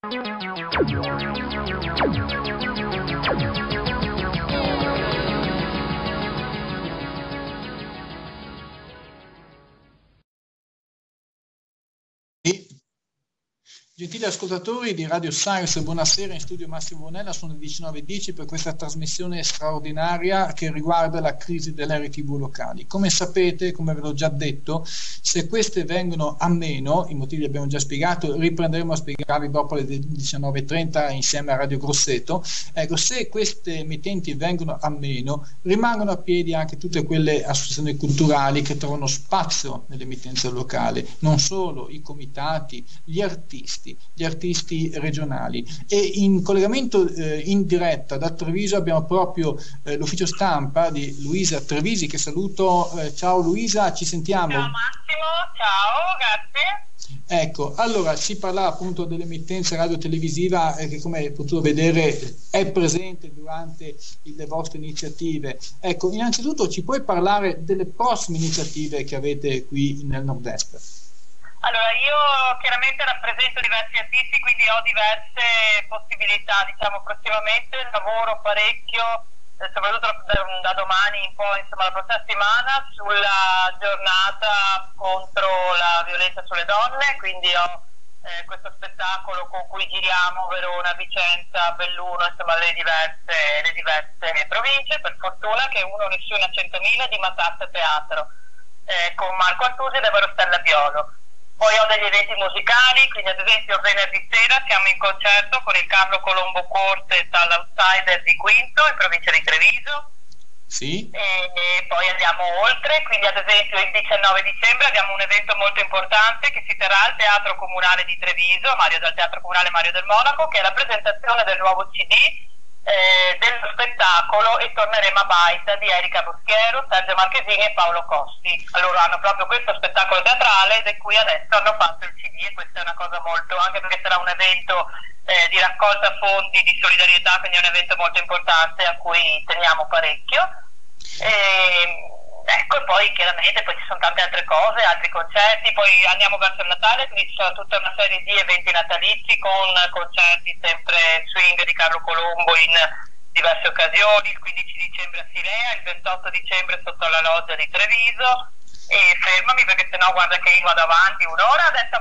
Gentili ascoltatori di Radio Science, buonasera, in studio Massimo Bonella, sono le 19:10 per questa trasmissione straordinaria che riguarda la crisi delle RTV locali. Come sapete, come ve l'ho già detto, se queste vengono a meno, i motivi li abbiamo già spiegato, riprenderemo a spiegarli dopo le 19:30 insieme a Radio Grosseto. Ecco, se queste emittenti vengono a meno, rimangono a piedi anche tutte quelle associazioni culturali che trovano spazio nell'emittenza locale, non solo i comitati, gli artisti regionali. E in collegamento in diretta da Treviso abbiamo proprio l'ufficio stampa di Luisa Trevisi, che saluto. Ciao Luisa, ci sentiamo. Ciao Massimo, ciao, grazie. Ecco, allora si parla appunto dell'emittenza radio-televisiva che, come hai potuto vedere, è presente durante le vostre iniziative. Ecco, innanzitutto ci puoi parlare delle prossime iniziative che avete qui nel Nord-Est? Allora, io chiaramente rappresento diversi artisti, quindi ho diverse possibilità. Diciamo, prossimamente lavoro parecchio, soprattutto da domani in poi, insomma la prossima settimana, sulla giornata contro la violenza sulle donne, quindi ho questo spettacolo con cui giriamo Verona, Vicenza, Belluno, insomma le diverse province, per fortuna, che uno nessuna 100.000 di Matassa Teatro, con Marco Artusi e Deborah Stella Biolo. Poi ho degli eventi musicali, quindi ad esempio venerdì sera siamo in concerto con il Carlo Colombo Quartet all'Outsider di Quinto, in provincia di Treviso. Sì. E poi andiamo oltre, quindi ad esempio il 19 dicembre abbiamo un evento molto importante che si terrà al Teatro Comunale di Treviso, dal Teatro Comunale Mario del Monaco, che è la presentazione del nuovo CD dello spettacolo E torneremo a Baita di Erika Boschiero, Sergio Marchesini e Paolo Costi. Allora hanno proprio questo spettacolo teatrale da cui adesso hanno fatto il CD, e questa è una cosa molto, anche perché sarà un evento di raccolta fondi, di solidarietà, quindi è un evento molto importante a cui teniamo parecchio. Ecco, e poi chiaramente poi ci sono tante altre cose, altri concerti, poi andiamo verso il Natale, quindi ci sono tutta una serie di eventi natalizi con concerti sempre swing di Carlo Colombo in diverse occasioni, il 15 dicembre a Silea, il 28 dicembre sotto la loggia di Treviso. E fermami perché sennò guarda che io vado avanti un'ora adesso a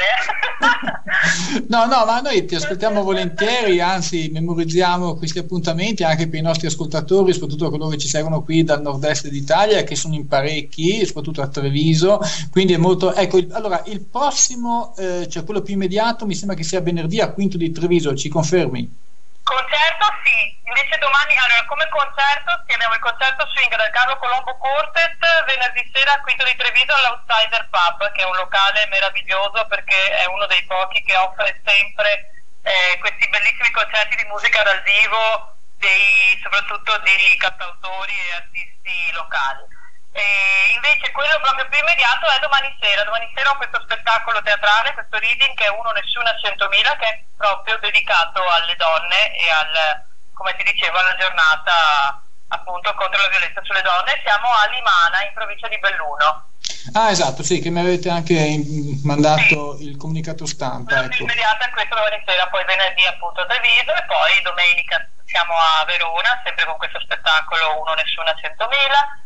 parlare. No, ma noi ti aspettiamo volentieri, anzi memorizziamo questi appuntamenti anche per i nostri ascoltatori, soprattutto coloro che ci seguono qui dal nord-est d'Italia, che sono in parecchi, soprattutto a Treviso, quindi è molto... Ecco, allora il prossimo, cioè quello più immediato, mi sembra che sia venerdì a Quinto di Treviso, ci confermi? Concerto sì, invece domani allora, come concerto abbiamo il concerto swing del Carlo Colombo Quartet venerdì sera a Quinto di Treviso all'Outsider Pub, che è un locale meraviglioso perché è uno dei pochi che offre sempre questi bellissimi concerti di musica dal vivo, soprattutto di cantautori e artisti locali. E invece quello proprio più immediato è domani sera ho questo spettacolo teatrale, questo reading che è Uno Nessuna 100.000, che è proprio dedicato alle donne e come ti dicevo, alla giornata appunto contro la violenza sulle donne. Siamo a Limana, in provincia di Belluno. Ah, esatto, sì, che mi avete anche mandato il comunicato stampa. Ecco. Immediata è questo domani sera, poi venerdì appunto a Treviso e poi domenica siamo a Verona, sempre con questo spettacolo Uno Nessuna 100.000.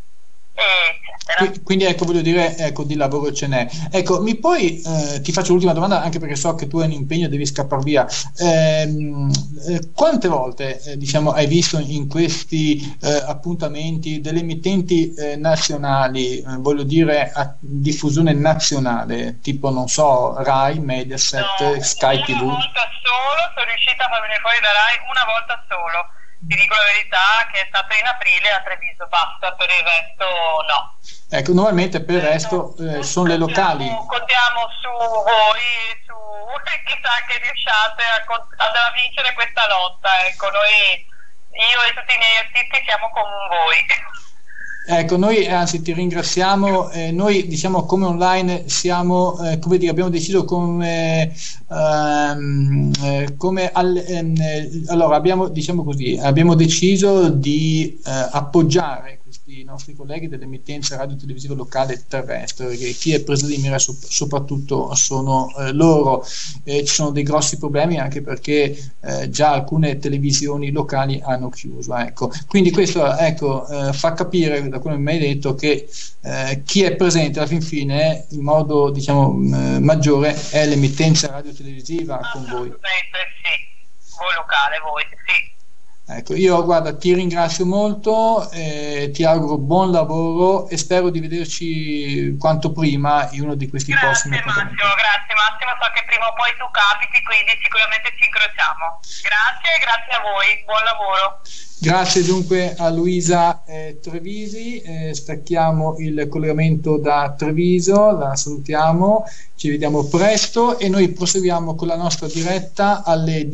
Quindi ecco, voglio dire, ecco, di lavoro ce n'è. Ecco, mi poi ti faccio l'ultima domanda, anche perché so che tu hai un impegno e devi scappare via. Quante volte diciamo hai visto in questi appuntamenti delle emittenti nazionali, voglio dire a diffusione nazionale, tipo non so, Rai, Mediaset, Sky TV? Una volta solo sono riuscita a far venire fuori da Rai, una volta solo. Ti dico la verità che è stato in aprile a Treviso, basta, per il resto no. Ecco, normalmente per il resto sono le locali. Contiamo su voi, chissà che riusciate a vincere questa lotta. Ecco, io e tutti i miei artisti siamo con voi. Ecco, noi anzi ti ringraziamo, noi diciamo come online siamo, come dire, abbiamo deciso allora abbiamo, diciamo così, abbiamo deciso di appoggiare questi nostri colleghi dell'emittenza radio-televisiva locale terrestre, perché chi è preso di mira soprattutto sono loro. Ci sono dei grossi problemi anche perché già alcune televisioni locali hanno chiuso, ecco. Quindi questo, ecco, fa capire, da come mi hai detto, che chi è presente alla fin fine in modo, diciamo, maggiore è l'emittenza radio-televisiva con voi. Sì, voi locale, voi, sì. Ecco, io guarda, ti ringrazio molto, ti auguro buon lavoro e spero di vederci quanto prima in uno di questi prossimi appuntamenti. Grazie Massimo, so che prima o poi tu capiti, quindi sicuramente ci incrociamo. Grazie e grazie a voi, buon lavoro. Grazie dunque a Luisa Trevisi, stacchiamo il collegamento da Treviso, la salutiamo, ci vediamo presto e noi proseguiamo con la nostra diretta alle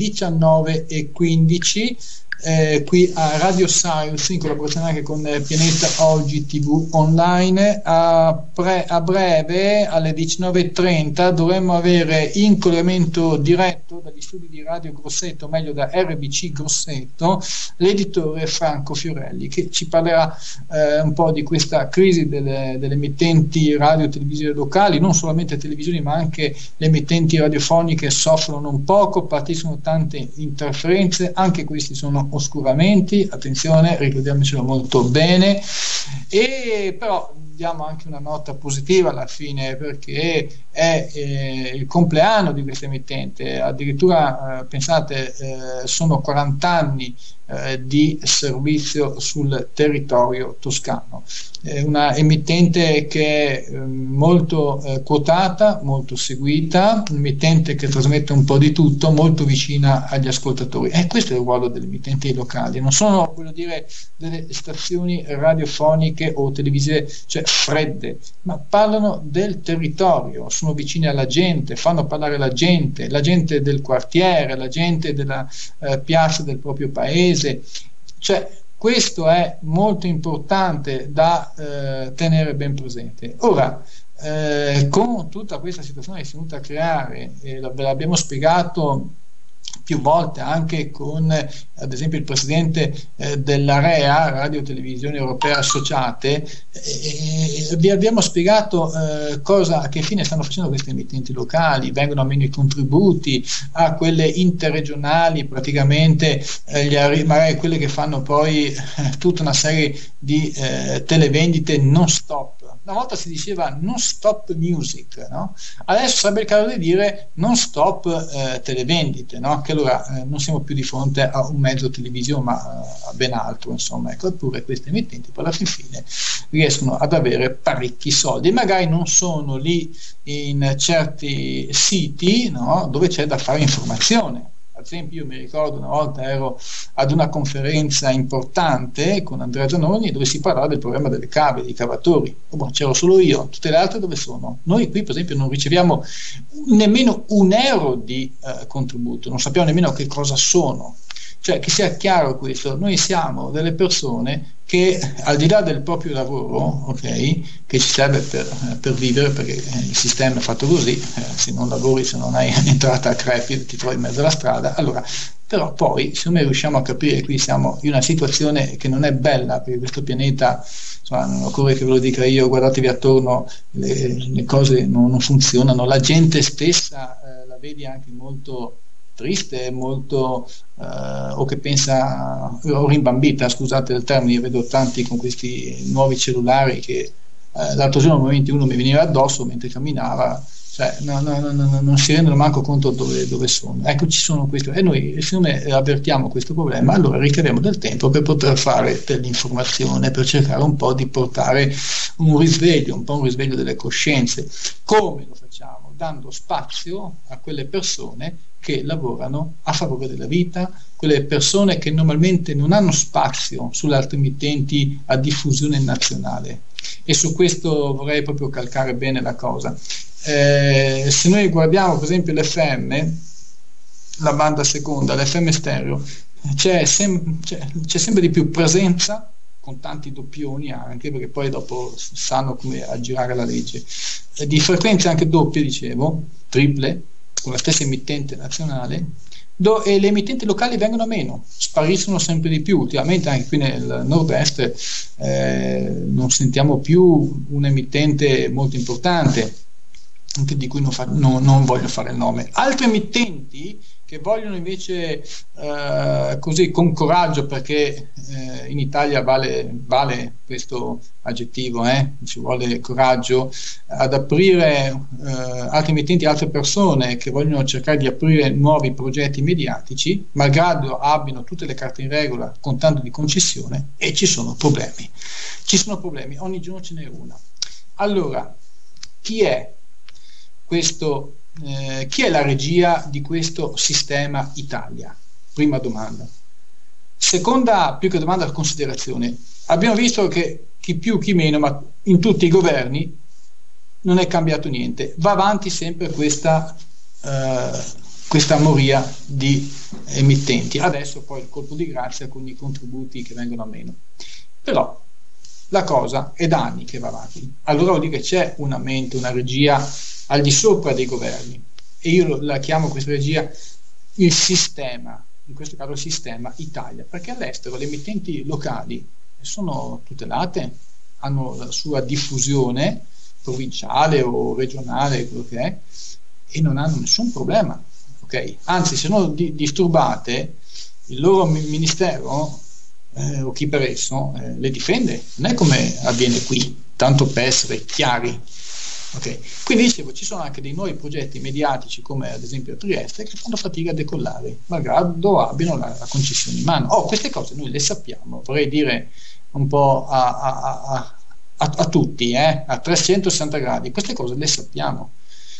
19:15 qui a Radio Sirius in collaborazione anche con Pianeta Oggi TV Online. A breve alle 19:30 dovremmo avere in collegamento diretto dagli studi di Radio Grosseto, meglio da RBC Grosseto, l'editore Franco Fiorelli, che ci parlerà un po' di questa crisi delle emittenti radio e televisive locali. Non solamente televisioni ma anche le emittenti radiofoniche soffrono un poco, partiscono tante interferenze, anche questi sono oscuramenti, attenzione, ricordiamocelo molto bene. E però diamo anche una nota positiva alla fine, perché è il compleanno di questa emittente, addirittura pensate, sono 40 anni di servizio sul territorio toscano. È una emittente che è molto quotata, molto seguita, un'emittente che trasmette un po' di tutto, molto vicina agli ascoltatori, e questo è il ruolo delle emittenti locali. Non sono, voglio dire, delle stazioni radiofoniche o televisive, cioè fredde, ma parlano del territorio, sono vicine alla gente, fanno parlare la gente del quartiere, la gente della piazza del proprio paese. Cioè, questo è molto importante da tenere ben presente. Ora, con tutta questa situazione che si è venuta a creare, ve l'abbiamo spiegato più volte anche con ad esempio il presidente dell'AREA, Radio Televisione Europea Associate, vi abbiamo spiegato che fine stanno facendo queste emittenti locali. Vengono a meno i contributi a quelle interregionali, praticamente magari quelle che fanno poi tutta una serie di televendite non stop. Una volta si diceva non stop music, no? Adesso sarebbe il caso di dire non stop televendite, no? Che allora non siamo più di fronte a un mezzo televisivo ma a ben altro, insomma. Ecco, eppure queste emittenti poi alla fine riescono ad avere parecchi soldi e magari non sono lì in certi siti, no? Dove c'è da fare informazione. Ad esempio, io mi ricordo una volta ero ad una conferenza importante con Andrea Zanoni dove si parlava del problema delle cave, dei cavatori. C'ero solo io, tutte le altre dove sono? Noi qui per esempio non riceviamo nemmeno €1 di contributo, non sappiamo nemmeno che cosa sono. Cioè, che sia chiaro questo, noi siamo delle persone che al di là del proprio lavoro, ok, che ci serve per vivere, perché il sistema è fatto così, se non lavori, se non hai entrata a crepi, ti trovi in mezzo alla strada, allora, però poi se noi riusciamo a capire che qui siamo in una situazione che non è bella, perché questo pianeta, insomma, non occorre che ve lo dica io, guardatevi attorno, le cose non funzionano, la gente stessa la vedi anche molto triste, molto o che pensa, o rimbambita, scusate il termine, vedo tanti con questi nuovi cellulari che l'altro giorno momenti uno mi veniva addosso mentre camminava, cioè non si rendono manco conto dove sono. Ecco, ci sono questi, e noi siccome avvertiamo questo problema, allora ricaviamo del tempo per poter fare dell'informazione, per cercare un po' di portare un risveglio delle coscienze. Come lo facciamo? Dando spazio a quelle persone che lavorano a favore della vita, quelle persone che normalmente non hanno spazio sulle altre emittenti a diffusione nazionale, e su questo vorrei proprio calcare bene la cosa. Se noi guardiamo per esempio l'FM, la banda seconda, l'FM stereo, c'è sempre di più presenza, con tanti doppioni anche, perché poi dopo sanno come aggirare la legge, di frequenze anche doppie, dicevo, triple, con la stessa emittente nazionale, e le emittenti locali vengono a meno, spariscono sempre di più. Ultimamente anche qui nel nord-est non sentiamo più un emittente molto importante, di cui non voglio fare il nome. Altri emittenti che vogliono invece così con coraggio, perché in Italia vale questo aggettivo, ci vuole coraggio ad aprire, altri emittenti, altre persone che vogliono cercare di aprire nuovi progetti mediatici, malgrado abbiano tutte le carte in regola con tanto di concessione, e ci sono problemi, ogni giorno ce n'è una. Allora, chi è la regia di questo sistema Italia? Prima domanda. Seconda, più che domanda, considerazione. Abbiamo visto che chi più chi meno, ma in tutti i governi non è cambiato niente, va avanti sempre questa moria di emittenti. Adesso poi il colpo di grazia con i contributi che vengono a meno, però la cosa è da anni che va avanti. Allora vuol dire che c'è una mente, una regia al di sopra dei governi, e io la chiamo questa regia il sistema, in questo caso il sistema Italia, perché all'estero le emittenti locali sono tutelate, hanno la sua diffusione provinciale o regionale, quello che è, e non hanno nessun problema, ok? Anzi, se sono disturbate, il loro ministero o chi per esso le difende, non è come avviene qui, tanto per essere chiari. Okay. Quindi dicevo, ci sono anche dei nuovi progetti mediatici, come ad esempio a Trieste, che fanno fatica a decollare, malgrado abbiano la concessione in mano. Queste cose noi le sappiamo, vorrei dire un po' a tutti, a 360 gradi, queste cose le sappiamo.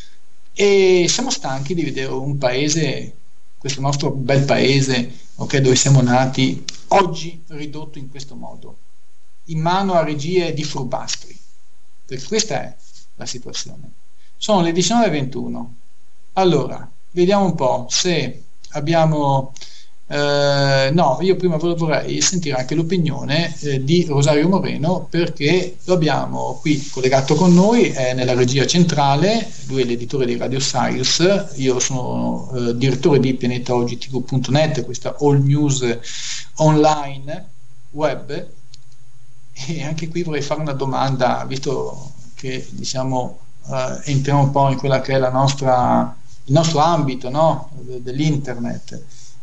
E siamo stanchi di vedere un paese, questo nostro bel paese, dove siamo nati, oggi ridotto in questo modo, in mano a regie di furbastri, perché questa è la situazione. Sono le 19:21. Allora, vediamo un po' se abbiamo io prima vorrei sentire anche l'opinione di Rosario Moreno, perché lo abbiamo qui collegato con noi, è nella regia centrale, lui è l'editore di Radio Sirius, io sono direttore di pianetaogtv.net, questa all news online web, e anche qui vorrei fare una domanda, visto che entriamo un po' in quella che è il nostro ambito, no? Dell'internet.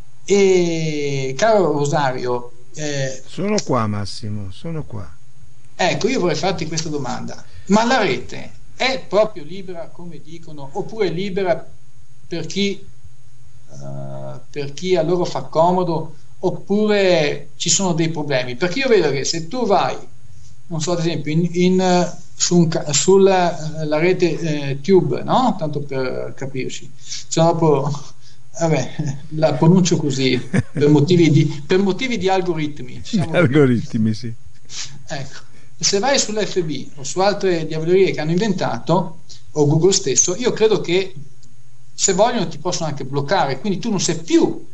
E caro Rosario, sono qua, Massimo, sono qua. Ecco, io vorrei farti questa domanda: ma la rete è proprio libera, come dicono, oppure è libera per chi a loro fa comodo, oppure ci sono dei problemi? Perché io vedo che se tu vai, non so, ad esempio sulla rete Tube, no? Tanto per capirci, la pronuncio così per motivi di algoritmi, algoritmi, sì. Ecco, se vai sull'FB o su altre diavolerie che hanno inventato, o Google stesso, io credo che se vogliono ti possono anche bloccare, quindi tu non sei più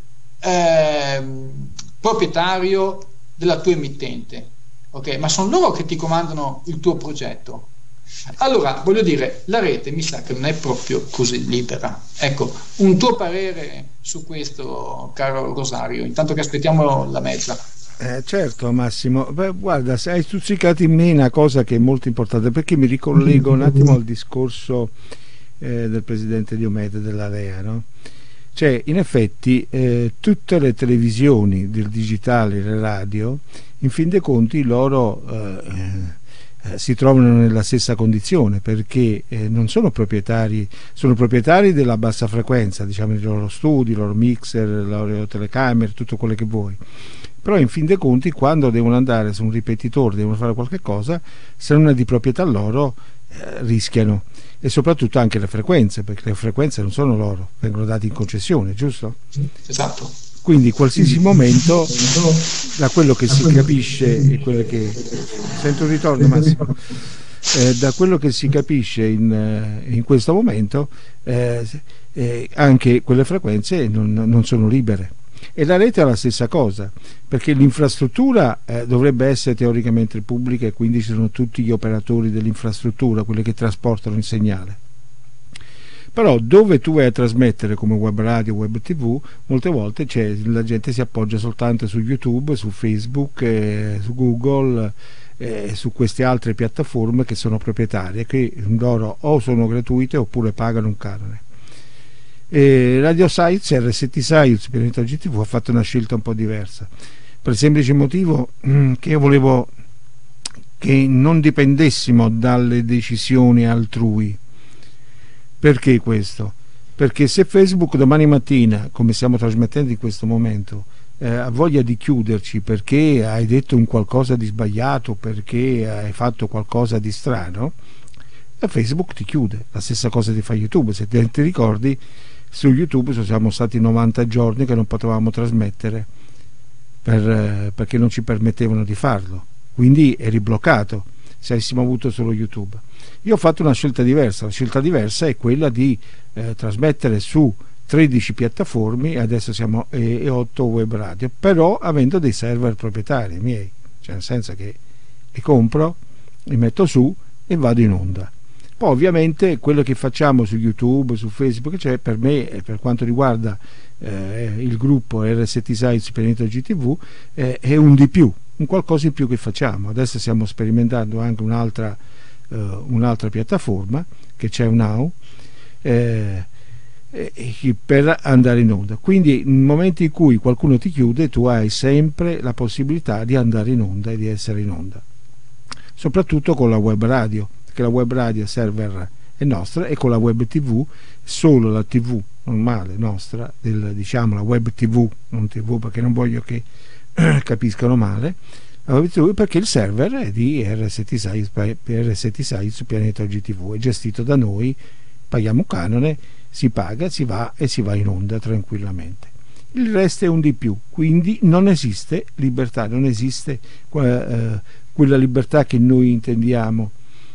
proprietario della tua emittente, ok? Ma sono loro che ti comandano il tuo progetto. Allora, voglio dire, la rete mi sa che non è proprio così libera. Ecco, un tuo parere su questo, caro Rosario, intanto che aspettiamo la mezza. Certo, Massimo. Beh, guarda, hai stuzzicato in me una cosa che è molto importante, perché mi ricollego un attimo al discorso del presidente Diomede della Lea, no? Cioè, in effetti tutte le televisioni del digitale, le radio, in fin dei conti loro si trovano nella stessa condizione, perché non sono proprietari, sono proprietari della bassa frequenza, diciamo, i loro studi, i loro mixer, le loro telecamere, tutto quello che vuoi, però in fin dei conti quando devono andare su un ripetitore, devono fare qualche cosa, se non è di proprietà loro, rischiano. E soprattutto anche le frequenze, perché le frequenze non sono loro, vengono date in concessione, giusto? Esatto. Quindi qualsiasi momento, da quello che si capisce e quello che sento un ritorno, Massimo, da quello che si capisce in questo momento, anche quelle frequenze non sono libere. E la rete è la stessa cosa, perché l'infrastruttura dovrebbe essere teoricamente pubblica, e quindi ci sono tutti gli operatori dell'infrastruttura, quelli che trasportano il segnale. Però dove tu vai a trasmettere come web radio, web tv, molte volte la gente si appoggia soltanto su YouTube, su Facebook, su Google, su queste altre piattaforme che sono proprietarie, che loro o sono gratuite oppure pagano un canone. Radio Sites, RST Sites, Pianeta GTV ha fatto una scelta un po' diversa, per il semplice motivo che io volevo che non dipendessimo dalle decisioni altrui. Perché questo? Perché se Facebook domani mattina, come stiamo trasmettendo in questo momento, ha voglia di chiuderci perché hai detto un qualcosa di sbagliato, perché hai fatto qualcosa di strano, Facebook ti chiude. La stessa cosa ti fa YouTube. Se ti ricordi, su YouTube siamo stati 90 giorni che non potevamo trasmettere perché non ci permettevano di farlo, quindi eri bloccato se avessimo avuto solo YouTube. Io ho fatto una scelta diversa. La scelta diversa è quella di trasmettere su 13 piattaforme, adesso siamo 8 web radio, però avendo dei server proprietari miei, cioè nel senso che li compro, li metto su e vado in onda. Poi ovviamente quello che facciamo su YouTube, su Facebook, cioè per me, per quanto riguarda il gruppo RST Sites Pianeta GTV, è un di più, un qualcosa in più che facciamo. Adesso stiamo sperimentando anche un'altra piattaforma che c'è Now, per andare in onda. Quindi nel momento in cui qualcuno ti chiude, tu hai sempre la possibilità di andare in onda e di essere in onda, soprattutto con la web radio, che la web radio server è nostra, e con la web tv solo la tv normale nostra, diciamo la web tv, non tv perché non voglio che capiscano male, la web tv perché il server è di RST Sites Pianeta GTV, è gestito da noi, paghiamo un canone, si paga, si va e si va in onda tranquillamente. Il resto è un di più, quindi non esiste libertà, non esiste quella libertà che noi intendiamo.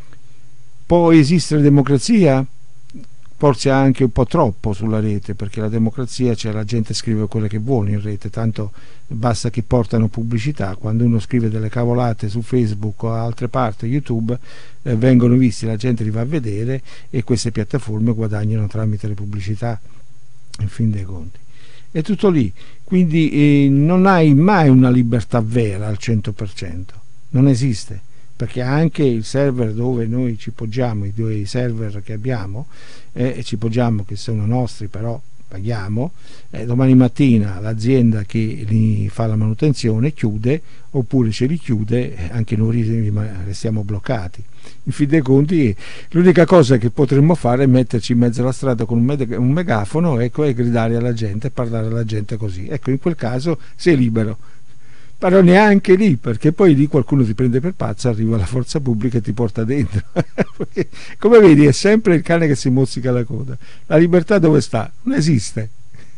Può esistere democrazia? Forse anche un po' troppo sulla rete, perché la democrazia, cioè la gente scrive quello che vuole in rete, tanto basta che portano pubblicità. Quando uno scrive delle cavolate su Facebook o altre parti, YouTube, vengono visti, la gente li va a vedere e queste piattaforme guadagnano tramite le pubblicità, in fin dei conti. È tutto lì, quindi non hai mai una libertà vera al 100%, non esiste, perché anche il server dove noi ci poggiamo, i due server che abbiamo, ci poggiamo, che sono nostri però paghiamo, domani mattina l'azienda che li fa la manutenzione chiude, oppure ce li chiude, anche noi restiamo bloccati. In fin dei conti l'unica cosa che potremmo fare è metterci in mezzo alla strada con un megafono, ecco, e gridare alla gente, parlare alla gente così, ecco, in quel caso sei libero. Però neanche lì, perché poi lì qualcuno ti prende per pazzo, arriva la forza pubblica e ti porta dentro. Perché, come vedi, è sempre il cane che si mozzica la coda. La libertà dove sta? Non esiste.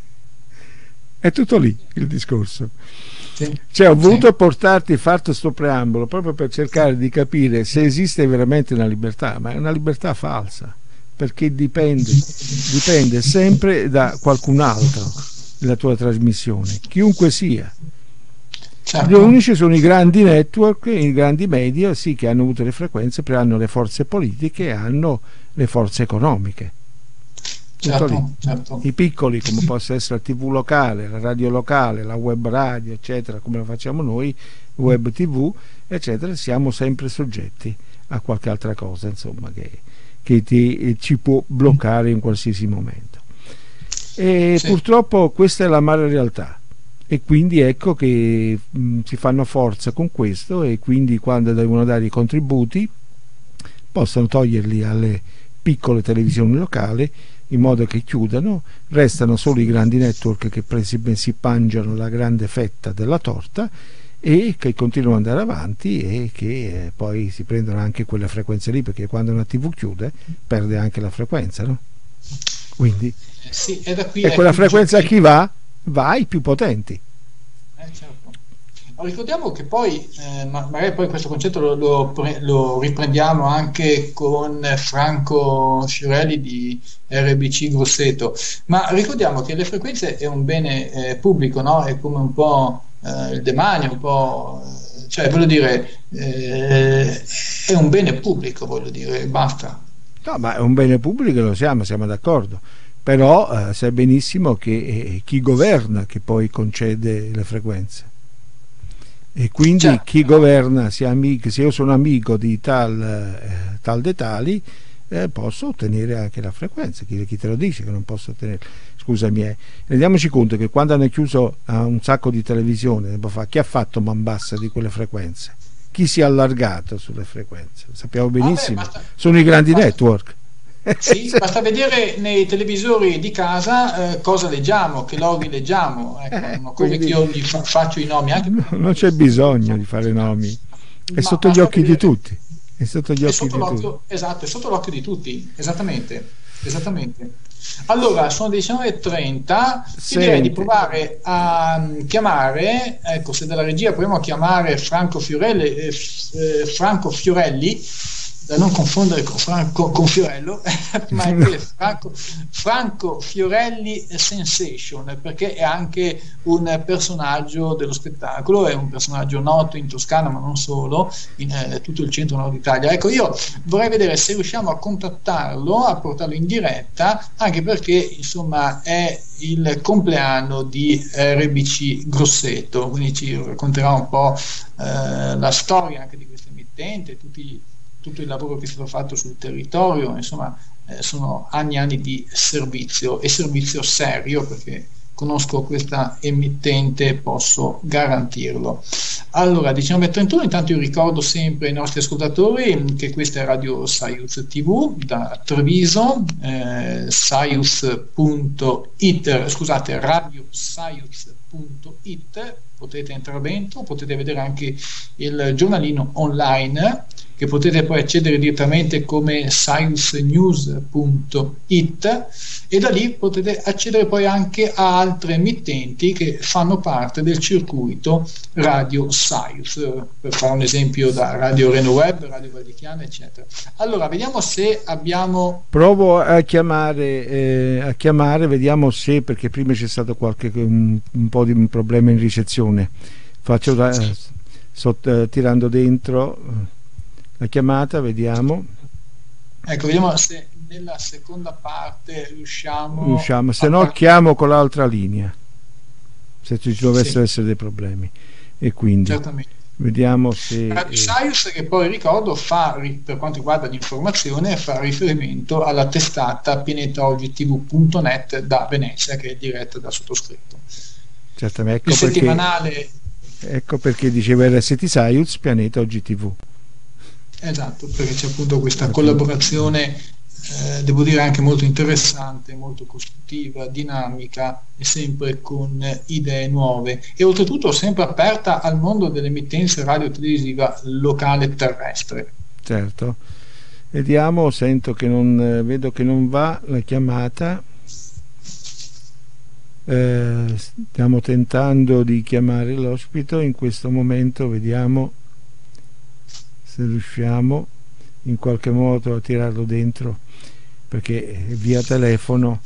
È tutto lì il discorso. Sì. Cioè, ho voluto farti questo preambolo proprio per cercare di capire se esiste veramente una libertà, ma è una libertà falsa, perché dipende sempre da qualcun altro la tua trasmissione, chiunque sia. Certo. Gli unici sono i grandi network, i grandi media, sì, che hanno avuto le frequenze, però hanno le forze politiche e hanno le forze economiche. Certo, certo. I piccoli, come possa essere la TV locale, la radio locale, la web radio, eccetera, come lo facciamo noi, web TV, eccetera, siamo sempre soggetti a qualche altra cosa, insomma, che ci può bloccare in qualsiasi momento. E sì, purtroppo questa è l'amara realtà. E quindi ecco che si fanno forza con questo, e quindi quando devono dare i contributi possono toglierli alle piccole televisioni locali in modo che chiudano, restano solo i grandi network che si mangiano la grande fetta della torta e che continuano ad andare avanti, e che poi si prendono anche quelle frequenze lì, perché quando una TV chiude perde anche la frequenza, no? Quindi sì, è da qui, e quella frequenza a chi va ai più potenti. Certo. Ricordiamo che poi magari poi questo concetto lo riprendiamo anche con Franco Sciurelli di RBC Grosseto, ma ricordiamo che le frequenze è un bene pubblico, no? È come un po' il demanio, un po', cioè voglio dire, è un bene pubblico, voglio dire, basta. No, ma è un bene pubblico, lo siamo d'accordo, però sai benissimo che è chi governa che poi concede le frequenze, e quindi Certo. chi governa, se io sono amico di tal dei tali, posso ottenere anche la frequenza. Chi te lo dice che non posso ottenere? Scusami, rendiamoci conto che quando hanno chiuso un sacco di televisione tempo fa, chi ha fatto man bassa di quelle frequenze? Chi si è allargato sulle frequenze? Lo sappiamo benissimo, sono i grandi network. Sì, basta vedere nei televisori di casa cosa leggiamo, che loghi leggiamo. Ecco, non occorre che io gli faccio i nomi. Anche non c'è bisogno di fare nomi, è sotto gli occhi di tutti. È sotto gli occhi di tutti. Esatto, è sotto l'occhio di tutti, esattamente. Allora, sono le 19:30, direi di provare a chiamare, ecco, se dalla regia proviamo a chiamare Franco Fiorelli, da non confondere con Fiorello, ma è Franco Fiorelli Sensation, perché è anche un personaggio dello spettacolo, è un personaggio noto in Toscana, ma non solo, in tutto il centro-nord Italia. Ecco, io vorrei vedere se riusciamo a contattarlo, a portarlo in diretta, anche perché insomma è il compleanno di RBC Grosseto, quindi ci racconterà un po' la storia anche di questa emittente, tutto il lavoro che è stato fatto sul territorio. Insomma, sono anni e anni di servizio, e servizio serio, perché conosco questa emittente, posso garantirlo. Allora, 19:31, intanto io ricordo sempre ai nostri ascoltatori che questa è Radio Saiuz TV da Treviso, radiosaiuz.it, potete entrare dentro, potete vedere anche il giornalino online, che potete poi accedere direttamente come sciencenews.it, e da lì potete accedere poi anche a altre emittenti che fanno parte del circuito Radio Science, per fare un esempio da Radio Reno Web, Radio Valdichiana, eccetera. Allora, vediamo se abbiamo... Provo a chiamare, vediamo se, perché prima c'è stato un po' di un problema in ricezione. Sto tirando dentro la chiamata, vediamo. Ecco, vediamo se nella seconda parte riusciamo, se no chiamo con l'altra linea, se ci dovessero essere dei problemi, e quindi certamente. Vediamo se Radio Science, che poi ricordo per quanto riguarda l'informazione, fa riferimento alla testata pianetaogtv.net da Venezia, che è diretta da sottoscritto. Certamente, il settimanale. Ecco perché diceva RST Science Pianeta OGTV. Esatto, perché c'è appunto questa collaborazione, devo dire anche molto interessante, molto costruttiva, dinamica, e sempre con idee nuove, e oltretutto sempre aperta al mondo dell'emittenza radio-televisiva locale terrestre. Certo, vediamo, sento che vedo che non va la chiamata. Stiamo tentando di chiamare l'ospite in questo momento, vediamo se riusciamo in qualche modo a tirarlo dentro, perché via telefono.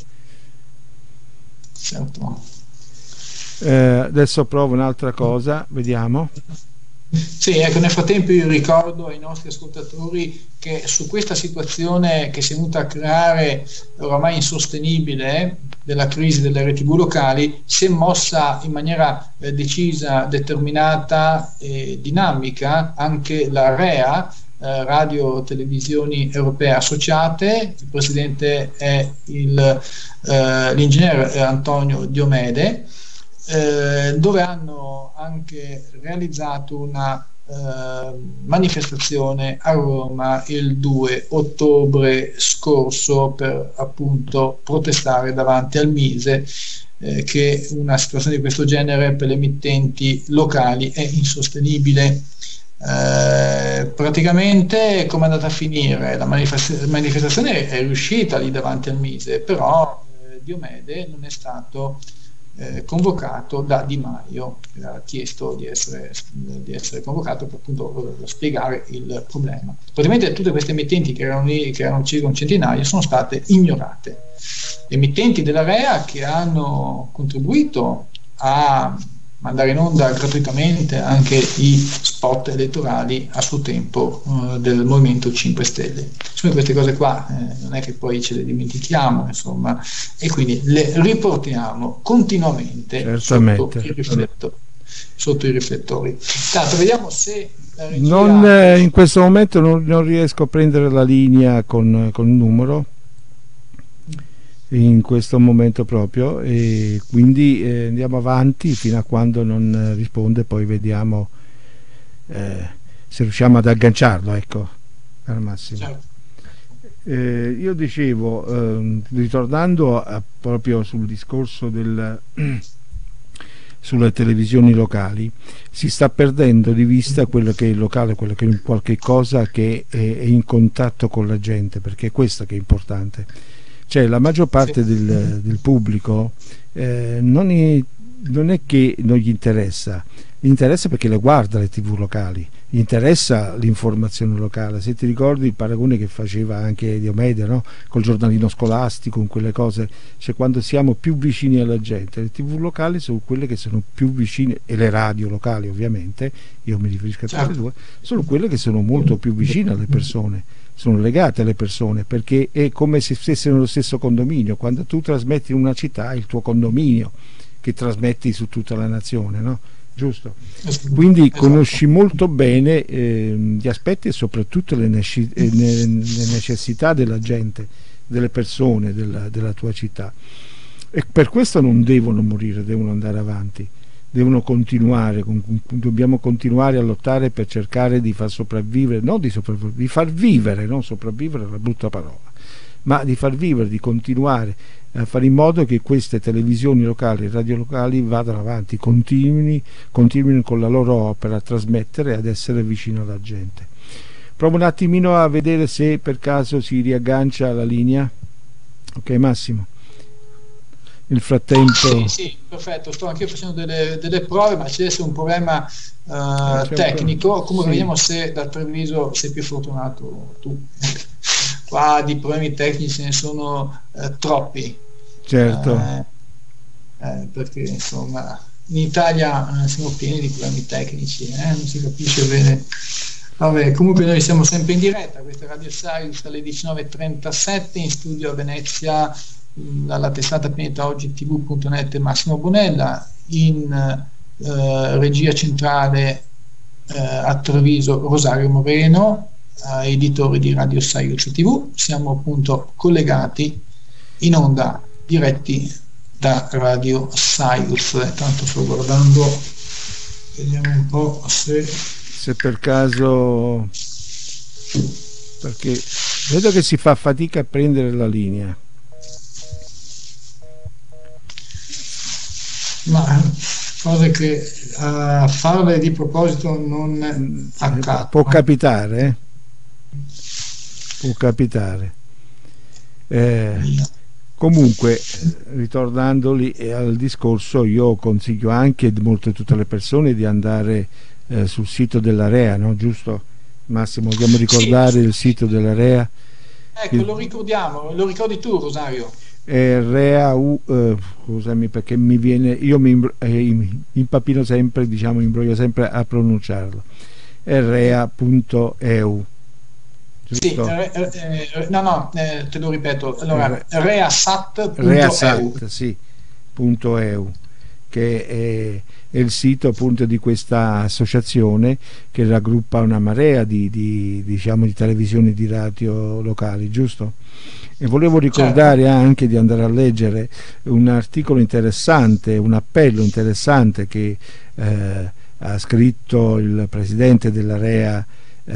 Certo. Adesso provo un'altra cosa, vediamo. Sì, ecco, nel frattempo io ricordo ai nostri ascoltatori che su questa situazione che si è venuta a creare oramai insostenibile della crisi delle RTV locali, si è mossa in maniera decisa, determinata e dinamica anche la REA, Radio Televisioni Europee Associate. Il presidente è l'ingegnere Antonio Diomede, dove hanno anche realizzato una manifestazione a Roma il 2 ottobre scorso per appunto protestare davanti al Mise, che una situazione di questo genere per le emittenti locali è insostenibile. Praticamente come è andata a finire? La manifestazione è riuscita lì davanti al Mise, però Diomede non è stato convocato da Di Maio, che ha chiesto di essere convocato per appunto spiegare il problema. Praticamente tutte queste emittenti che erano lì, che erano circa un centinaio, sono state ignorate. Emittenti della REA che hanno contribuito a mandare in onda gratuitamente anche i spot elettorali a suo tempo del Movimento 5 Stelle. Insomma, queste cose qua non è che poi ce le dimentichiamo, insomma, e quindi le riportiamo continuamente sotto i riflettori. Tanto vediamo se in questo momento non riesco a prendere la linea con il numero in questo momento proprio, e quindi andiamo avanti fino a quando non risponde, poi vediamo se riusciamo ad agganciarlo, ecco, al massimo. Certo. Io dicevo, ritornando proprio sul discorso sulle televisioni locali, si sta perdendo di vista quello che è il locale, quello che è qualche cosa che è in contatto con la gente, perché è questo che è importante. Cioè, la maggior parte del pubblico non è che non gli interessa perché le guarda le TV locali, gli interessa l'informazione locale. Se ti ricordi il paragone che faceva anche Diomede, no? Col giornalino scolastico, con quelle cose, cioè quando siamo più vicini alla gente, le TV locali sono quelle che sono più vicine, e le radio locali ovviamente, io mi riferisco a tutte e due, sono quelle che sono molto più vicine alle persone, sono legate alle persone, perché è come se stessero nello stesso condominio. Quando tu trasmetti in una città è il tuo condominio che trasmetti su tutta la nazione, no? Giusto? Quindi conosci molto bene gli aspetti e soprattutto le necessità della gente, delle persone della tua città, e per questo non devono morire, devono andare avanti, devono continuare, dobbiamo continuare a lottare per cercare di far sopravvivere, di far vivere, non sopravvivere è una brutta parola, ma di far vivere, di continuare a fare in modo che queste televisioni locali e radio locali vadano avanti, continuino con la loro opera a trasmettere, ad essere vicino alla gente. Provo un attimino a vedere se per caso si riaggancia la linea. Ok, Massimo, nel frattempo sì, perfetto, sto anche io facendo delle prove, ma c'è un problema tecnico. Comunque vediamo se da Treviso sei più fortunato tu. Qua di problemi tecnici ne sono troppi, certo, perché insomma in Italia siamo pieni di problemi tecnici, non si capisce bene. Vabbè, comunque noi siamo sempre in diretta, questa è Radio Sirius alle 19:37, in studio a Venezia dalla testata pianeta oggi tv.net Massimo Bonella, in regia centrale a Treviso Rosario Moreno, editori di Radio Sirius TV. Siamo appunto collegati in onda, diretti da Radio Sirius. Tanto sto guardando, vediamo un po' se per caso, perché vedo che si fa fatica a prendere la linea, ma cose che a farle di proposito non accade. Può capitare, può capitare. Comunque, ritornando lì al discorso, io consiglio anche molto a tutte le persone di andare sul sito dell'Area, no? Giusto, Massimo? Vogliamo ricordare il sito dell'Area? Ecco, lo ricordiamo, lo ricordi tu, Rosario? Rea scusami, perché mi viene, io mi impapino sempre, diciamo, imbroglio sempre a pronunciarlo. rea.eu. Sì, te lo ripeto, allora reasat.eu, sì, .eu, che è il sito appunto di questa associazione che raggruppa una marea diciamo di televisioni, di radio locali, giusto? E volevo ricordare anche di andare a leggere un articolo interessante, un appello interessante che ha scritto il presidente dell'Area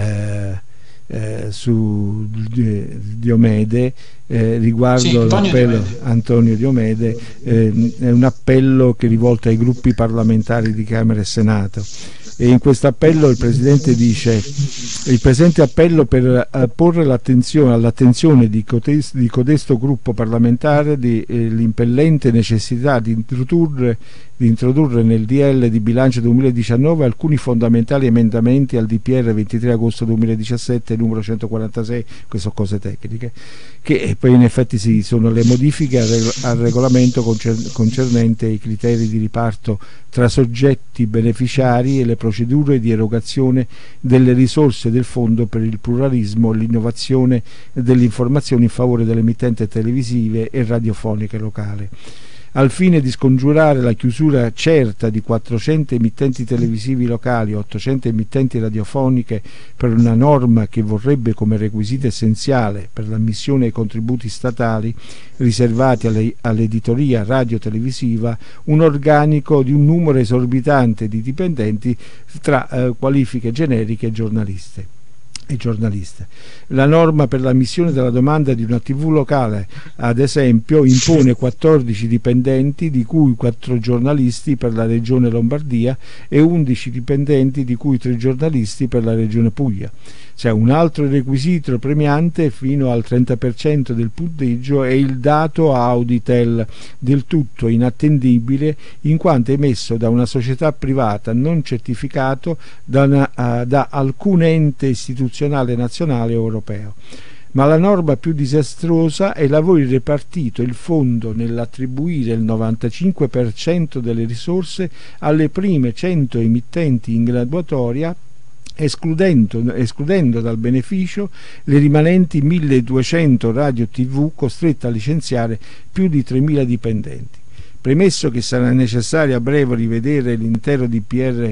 su Diomede, riguardo l'appello Antonio Diomede, è un appello che è rivolto ai gruppi parlamentari di Camera e Senato, e in questo appello il presidente dice: il presente appello per porre all'attenzione di codesto gruppo parlamentare l'impellente necessità di introdurre di introdurre nel DL di bilancio 2019 alcuni fondamentali emendamenti al DPR 23 agosto 2017 numero 146, queste sono cose tecniche, che poi in effetti sono le modifiche al regolamento concernente i criteri di riparto tra soggetti beneficiari e le procedure di erogazione delle risorse del Fondo per il pluralismo e l'innovazione dell'informazione in favore delle emittenti televisive e radiofoniche locali. Al fine di scongiurare la chiusura certa di 400 emittenti televisivi locali e 800 emittenti radiofoniche per una norma che vorrebbe come requisito essenziale per l'ammissione ai contributi statali riservati all'editoria radio-televisiva un organico di un numero esorbitante di dipendenti tra qualifiche generiche e giornaliste. La norma per l'ammissione della domanda di una TV locale, ad esempio, impone 14 dipendenti, di cui 4 giornalisti per la regione Lombardia e 11 dipendenti, di cui 3 giornalisti per la regione Puglia. C'è un altro requisito premiante fino al 30% del punteggio è il dato Auditel, del tutto inattendibile in quanto emesso da una società privata non certificato da alcun ente istituzionale nazionale o europeo. Ma la norma più disastrosa è l'aver ripartito il fondo nell'attribuire il 95% delle risorse alle prime 100 emittenti in graduatoria, escludendo dal beneficio le rimanenti 1200 radio TV costrette a licenziare più di 3000 dipendenti. Premesso che sarà necessario a breve rivedere l'intero DPR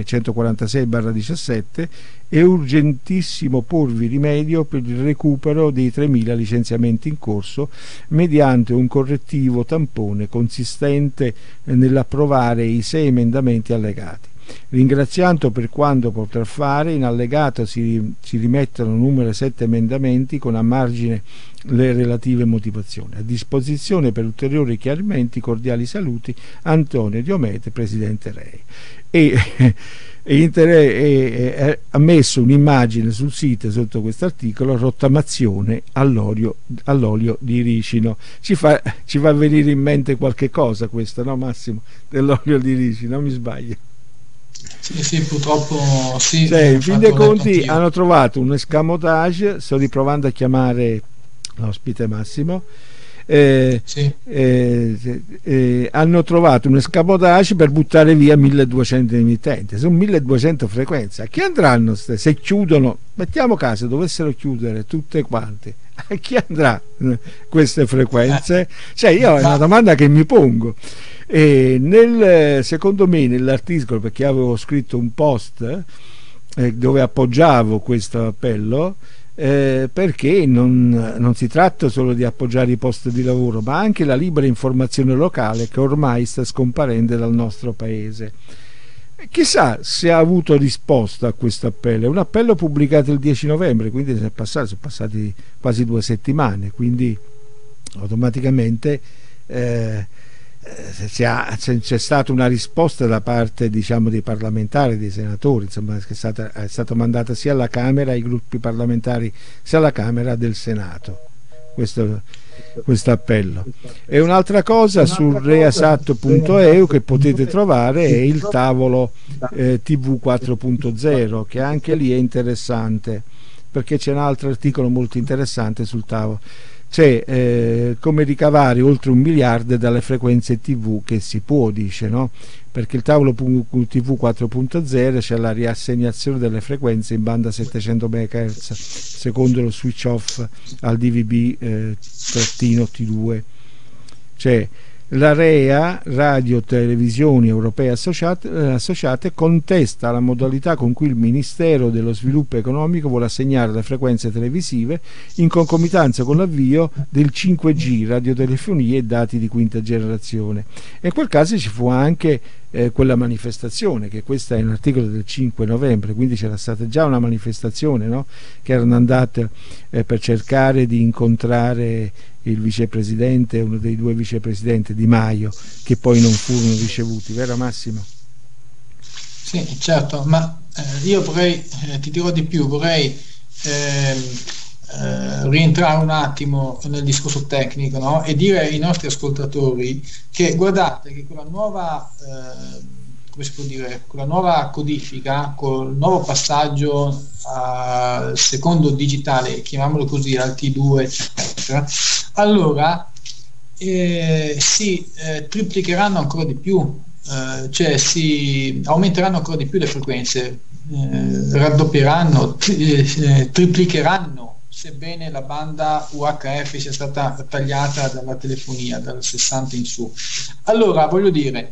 146/17, è urgentissimo porvi rimedio per il recupero dei 3000 licenziamenti in corso mediante un correttivo tampone consistente nell'approvare i 6 emendamenti allegati. Ringraziando per quanto potrà fare, in allegato si rimettono numero 7 emendamenti con a margine le relative motivazioni. A disposizione per ulteriori chiarimenti, cordiali saluti, Antonio Diomede, Presidente Rei. Ha messo un'immagine sul sito sotto questo articolo: rottamazione all'olio di ricino. Ci fa venire in mente qualche cosa questo, no Massimo? Dell'olio di ricino, non mi sbaglio? Sì, purtroppo sì. Cioè, in fin dei conti hanno trovato un escamotage, sto riprovando a chiamare l'ospite Massimo, hanno trovato un escamotage per buttare via 1200 emittenti, sono 1200 frequenze. A chi andranno se chiudono, mettiamo caso dovessero chiudere tutte quante, a chi andrà queste frequenze? Cioè, io è una domanda che mi pongo. E secondo me nell'articolo, perché avevo scritto un post dove appoggiavo questo appello, perché non si tratta solo di appoggiare i posti di lavoro, ma anche la libera informazione locale che ormai sta scomparendo dal nostro paese. Chissà se ha avuto risposta a questo appello. È un appello pubblicato il 10 novembre, quindi sono passati quasi 2 settimane, quindi automaticamente c'è stata una risposta da parte, diciamo, dei parlamentari, dei senatori, insomma, che è stata mandata sia alla Camera, ai gruppi parlamentari, sia alla Camera del Senato questo appello. E un'altra cosa sul reasatto.eu che potete trovare è il tavolo TV 4.0, che anche lì è interessante, perché c'è un altro articolo molto interessante sul tavolo. C'è come ricavare oltre 1 miliardo dalle frequenze TV che si può, dice, no? Perché il tavolo TV 4.0 c'è la riassegnazione delle frequenze in banda 700 MHz secondo lo switch off al DVB-T2. C'è la REA, Radio Televisioni Europee Associate, contesta la modalità con cui il Ministero dello Sviluppo Economico vuole assegnare le frequenze televisive in concomitanza con l'avvio del 5G, radiotelefonia e dati di quinta generazione. E in quel caso ci fu anche quella manifestazione, che questa è un articolo del 5 novembre, quindi c'era stata già una manifestazione, no? Che erano andate per cercare di incontrare il vicepresidente, uno dei 2 vicepresidenti, Di Maio, che poi non furono ricevuti, vero Massimo? Sì, certo, ma io vorrei, ti dirò di più, vorrei rientrare un attimo nel discorso tecnico, no? E dire ai nostri ascoltatori che guardate che con la nuova come si può dire, con la nuova codifica, col nuovo passaggio al secondo digitale, chiamiamolo così, al T2 eccetera, allora si triplicheranno ancora di più, cioè si aumenteranno ancora di più le frequenze, raddoppieranno, triplicheranno, sebbene la banda UHF sia stata tagliata dalla telefonia dal 60 in su. Allora voglio dire,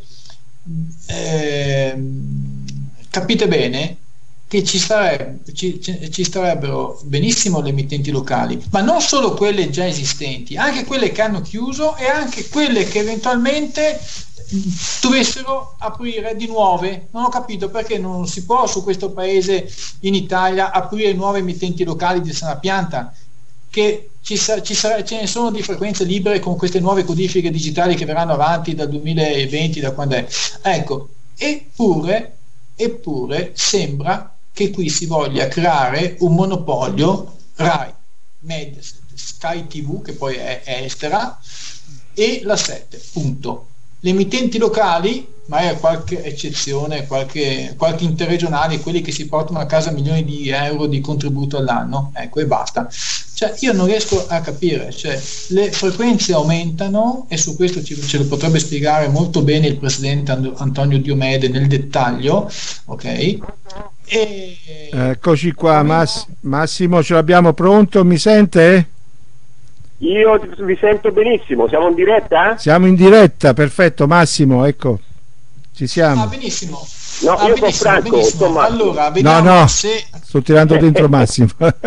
capite bene che ci starebbero benissimo le emittenti locali, ma non solo quelle già esistenti, anche quelle che hanno chiuso e anche quelle che eventualmente dovessero aprire di nuove. Non ho capito perché non si può su questo paese, in Italia, aprire nuove emittenti locali di sana pianta, che ce ne sono di frequenze libere con queste nuove codifiche digitali che verranno avanti dal 2020, da quando è. Ecco, eppure sembra che qui si voglia creare un monopolio Rai, Mediaset, Sky TV, che poi è estera, e la 7, punto. Le emittenti locali, magari qualche eccezione, qualche interregionale, quelli che si portano a casa milioni di euro di contributo all'anno, ecco, e basta. Cioè, io non riesco a capire, cioè, le frequenze aumentano, e su questo ce lo potrebbe spiegare molto bene il presidente Antonio Diomede nel dettaglio, ok? Eccoci qua, Massimo, ce l'abbiamo pronto, mi sente? Io vi sento benissimo, siamo in diretta? Siamo in diretta, perfetto, Massimo, ecco, ci siamo. Benissimo. No, io sono Franco, insomma. Allora, vediamo se... sto tirando dentro Massimo.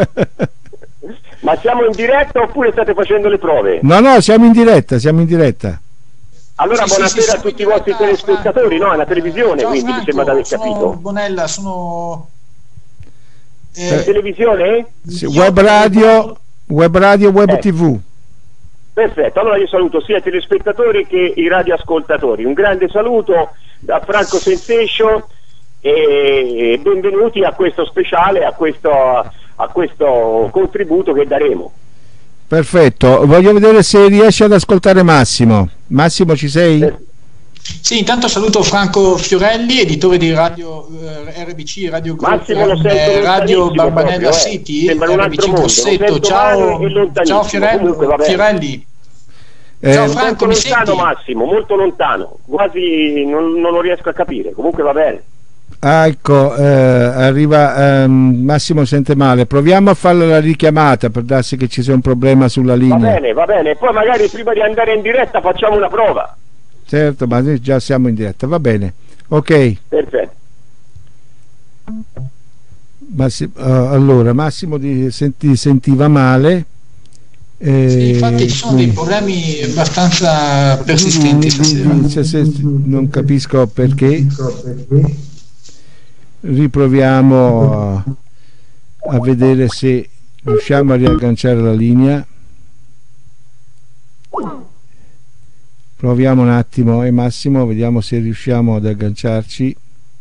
Ma siamo in diretta oppure state facendo le prove? No, siamo in diretta. Allora buonasera a tutti i vostri telespettatori, no? È la televisione, ciao, quindi Franco, mi sembra di aver capito. Bonella, sono... televisione? Sì, web radio, web TV. Perfetto, allora io saluto sia i telespettatori che i radioascoltatori. Un grande saluto da Franco Sensation e benvenuti a questo speciale, a questo contributo che daremo. Perfetto, voglio vedere se riesci ad ascoltare Massimo. Massimo, ci sei? Sì, intanto saluto Franco Fiorelli, editore di Radio RBC, Radio Radio Barbanella City, RBC Grosseto. Ciao Fiorelli. Ciao Franco, mi lontano, senti? Massimo, molto lontano, quasi non lo riesco a capire, comunque va bene. Ecco, arriva Massimo, sente male, proviamo a fare la richiamata per darsi che ci sia un problema sulla linea. Va bene, poi magari prima di andare in diretta facciamo una prova. Certo, ma noi già siamo in diretta, va bene, ok. Perfetto. Allora, Massimo sentiva male. Sì, infatti ci sono dei problemi abbastanza persistenti stasera. Non capisco perché. Riproviamo a vedere se riusciamo a riagganciare la linea. Proviamo un attimo, Massimo, vediamo se riusciamo ad agganciarci.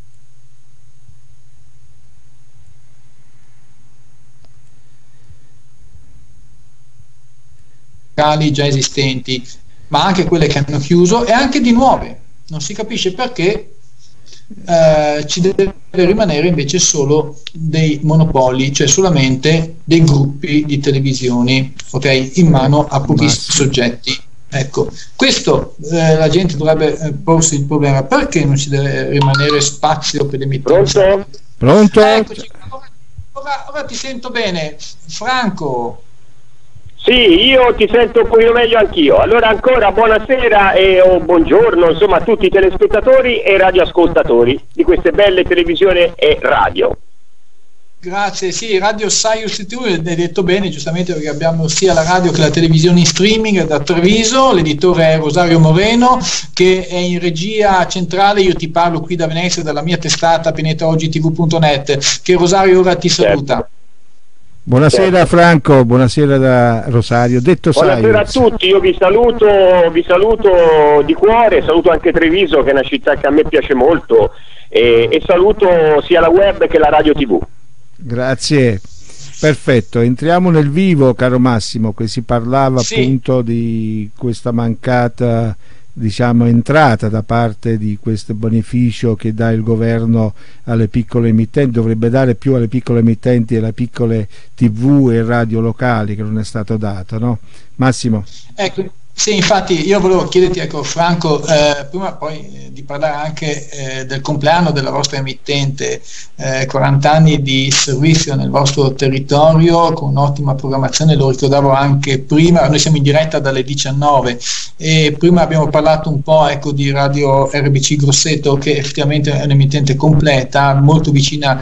Già esistenti, ma anche quelle che hanno chiuso e anche di nuove. Non si capisce perché ci deve rimanere invece solo dei monopoli, cioè solamente dei gruppi di televisioni, ok, in mano a pochissimi soggetti. Ecco, questo la gente dovrebbe porsi il problema: perché non ci deve rimanere spazio per le emittenti? Pronto? Eccoci. Ora ti sento bene, Franco. Sì, io ti sento un pochino meglio anch'io. Allora ancora buonasera o buongiorno, insomma, a tutti i telespettatori e radioascoltatori di queste belle televisioni e radio. Grazie, sì, Radio Sirius TV, hai detto bene, giustamente, perché abbiamo sia la radio che la televisione in streaming da Treviso. L'editore è Rosario Moreno, che è in regia centrale. Io ti parlo qui da Venezia, dalla mia testata pianetaogitv.net, che Rosario ora ti saluta. Certo. Buonasera Franco, buonasera da Rosario. Buonasera a tutti, io vi saluto di cuore, saluto anche Treviso, che è una città che a me piace molto, e saluto sia la web che la radio TV. Grazie. Perfetto, entriamo nel vivo, caro Massimo, che si parlava appunto di questa mancata, diciamo, entrata da parte di questo beneficio che dà il governo alle piccole emittenti, dovrebbe dare più alle piccole emittenti e alle piccole TV e radio locali, che non è stato dato, no? Massimo? Ecco, sì, infatti io volevo chiederti, ecco Franco, prima poi di parlare anche del compleanno della vostra emittente, 40 anni di servizio nel vostro territorio con un'ottima programmazione, lo ricordavo anche prima, noi siamo in diretta dalle 19 e prima abbiamo parlato un po', ecco, di Radio RBC Grosseto, che effettivamente è un'emittente completa, molto vicina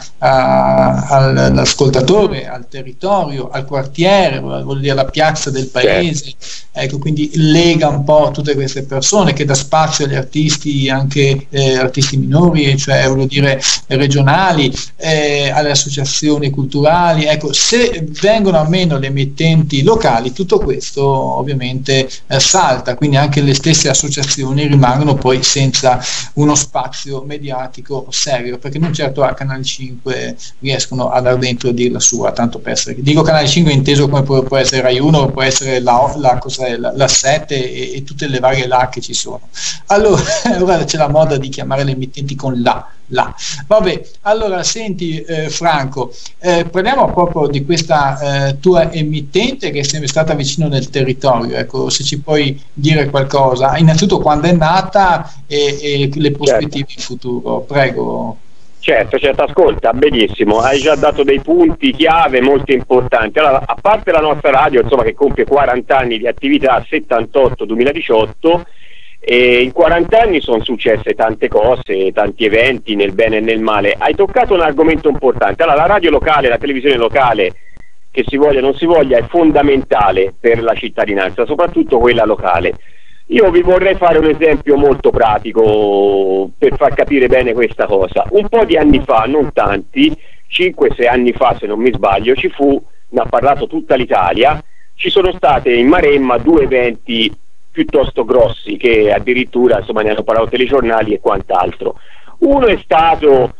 all'ascoltatore, al territorio, al quartiere, vuol dire alla piazza del paese, ecco, quindi lega un po' tutte queste persone, che dà spazio agli artisti, anche artisti minori, cioè voglio dire regionali, alle associazioni culturali. Ecco, se vengono a meno le emittenti locali, tutto questo ovviamente salta, quindi anche le stesse associazioni rimangono poi senza uno spazio mediatico serio, perché non certo a Canale 5 riescono a dar dentro e dire la sua, tanto per essere, dico Canale 5 inteso come può essere Rai 1, può essere la 7 e tutte le varie là che ci sono. Allora c'è la moda di chiamare le emittenti con la. Vabbè, allora senti Franco, parliamo proprio di questa tua emittente che è sempre stata vicino nel territorio, ecco, se ci puoi dire qualcosa, innanzitutto quando è nata e le prospettive in futuro, prego. Certo, ascolta, benissimo, hai già dato dei punti chiave molto importanti. Allora, a parte la nostra radio, insomma, che compie 40 anni di attività, 78-2018, e in 40 anni sono successe tante cose, tanti eventi nel bene e nel male. Hai toccato un argomento importante. Allora, la radio locale, la televisione locale, che si voglia o non si voglia, è fondamentale per la cittadinanza, soprattutto quella locale. Io vi vorrei fare un esempio molto pratico per far capire bene questa cosa. Un po' di anni fa, non tanti, 5-6 anni fa se non mi sbaglio, ne ha parlato tutta l'Italia, ci sono state in Maremma 2 eventi piuttosto grossi che addirittura, insomma, ne hanno parlato telegiornali e quant'altro. Uno è stato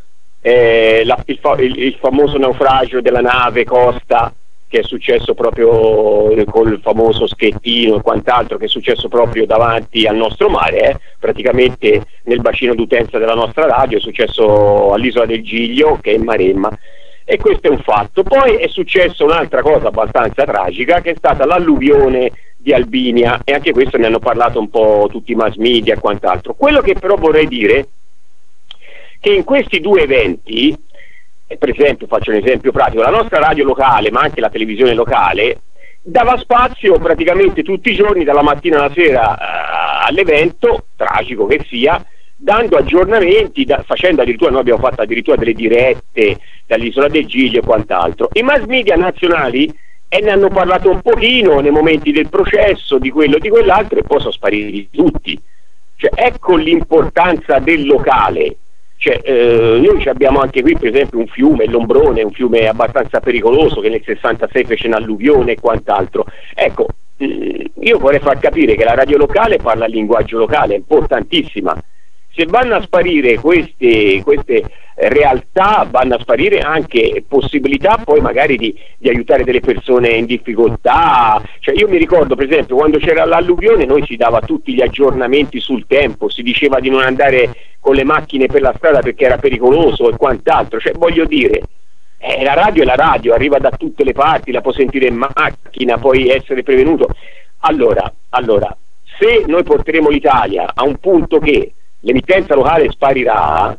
il famoso naufragio della nave Costa, che è successo proprio col famoso schettino e quant'altro, che è successo proprio davanti al nostro mare, praticamente nel bacino d'utenza della nostra radio, è successo all'isola del Giglio, che è in Maremma, e questo è un fatto. Poi è successa un'altra cosa abbastanza tragica, che è stata l'alluvione di Albinia, e anche questo ne hanno parlato un po' tutti i mass media e quant'altro. Quello che però vorrei dire che in questi 2 eventi, per esempio, faccio un esempio pratico, la nostra radio locale, ma anche la televisione locale, dava spazio praticamente tutti i giorni, dalla mattina alla sera, all'evento, tragico che sia, dando aggiornamenti, facendo addirittura, noi abbiamo fatto addirittura delle dirette dall'isola del Giglio e quant'altro. I mass media nazionali ne hanno parlato un pochino nei momenti del processo, di quello e di quell'altro, e poi sono spariti tutti. Cioè, ecco l'importanza del locale. Cioè, noi abbiamo anche qui per esempio un fiume, l'Ombrone, un fiume abbastanza pericoloso, che nel 66 fece un'alluvione e quant'altro. Ecco, io vorrei far capire che la radio locale parla il linguaggio locale, è importantissima. Se vanno a sparire queste realtà, vanno a sparire anche possibilità poi magari di aiutare delle persone in difficoltà. Cioè, io mi ricordo per esempio quando c'era l'alluvione, noi si dava tutti gli aggiornamenti sul tempo, si diceva di non andare con le macchine per la strada perché era pericoloso e quant'altro. Cioè, voglio dire, la radio è la radio, arriva da tutte le parti, la puoi sentire in macchina, puoi essere prevenuto. Allora, se noi porteremo l'Italia a un punto che l'emittenza locale sparirà,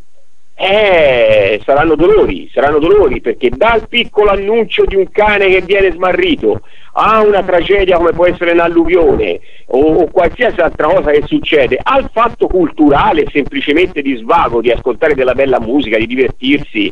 saranno dolori, perché dal piccolo annuncio di un cane che viene smarrito a una tragedia come può essere un'alluvione o qualsiasi altra cosa che succede, al fatto culturale semplicemente di svago, di ascoltare della bella musica, di divertirsi,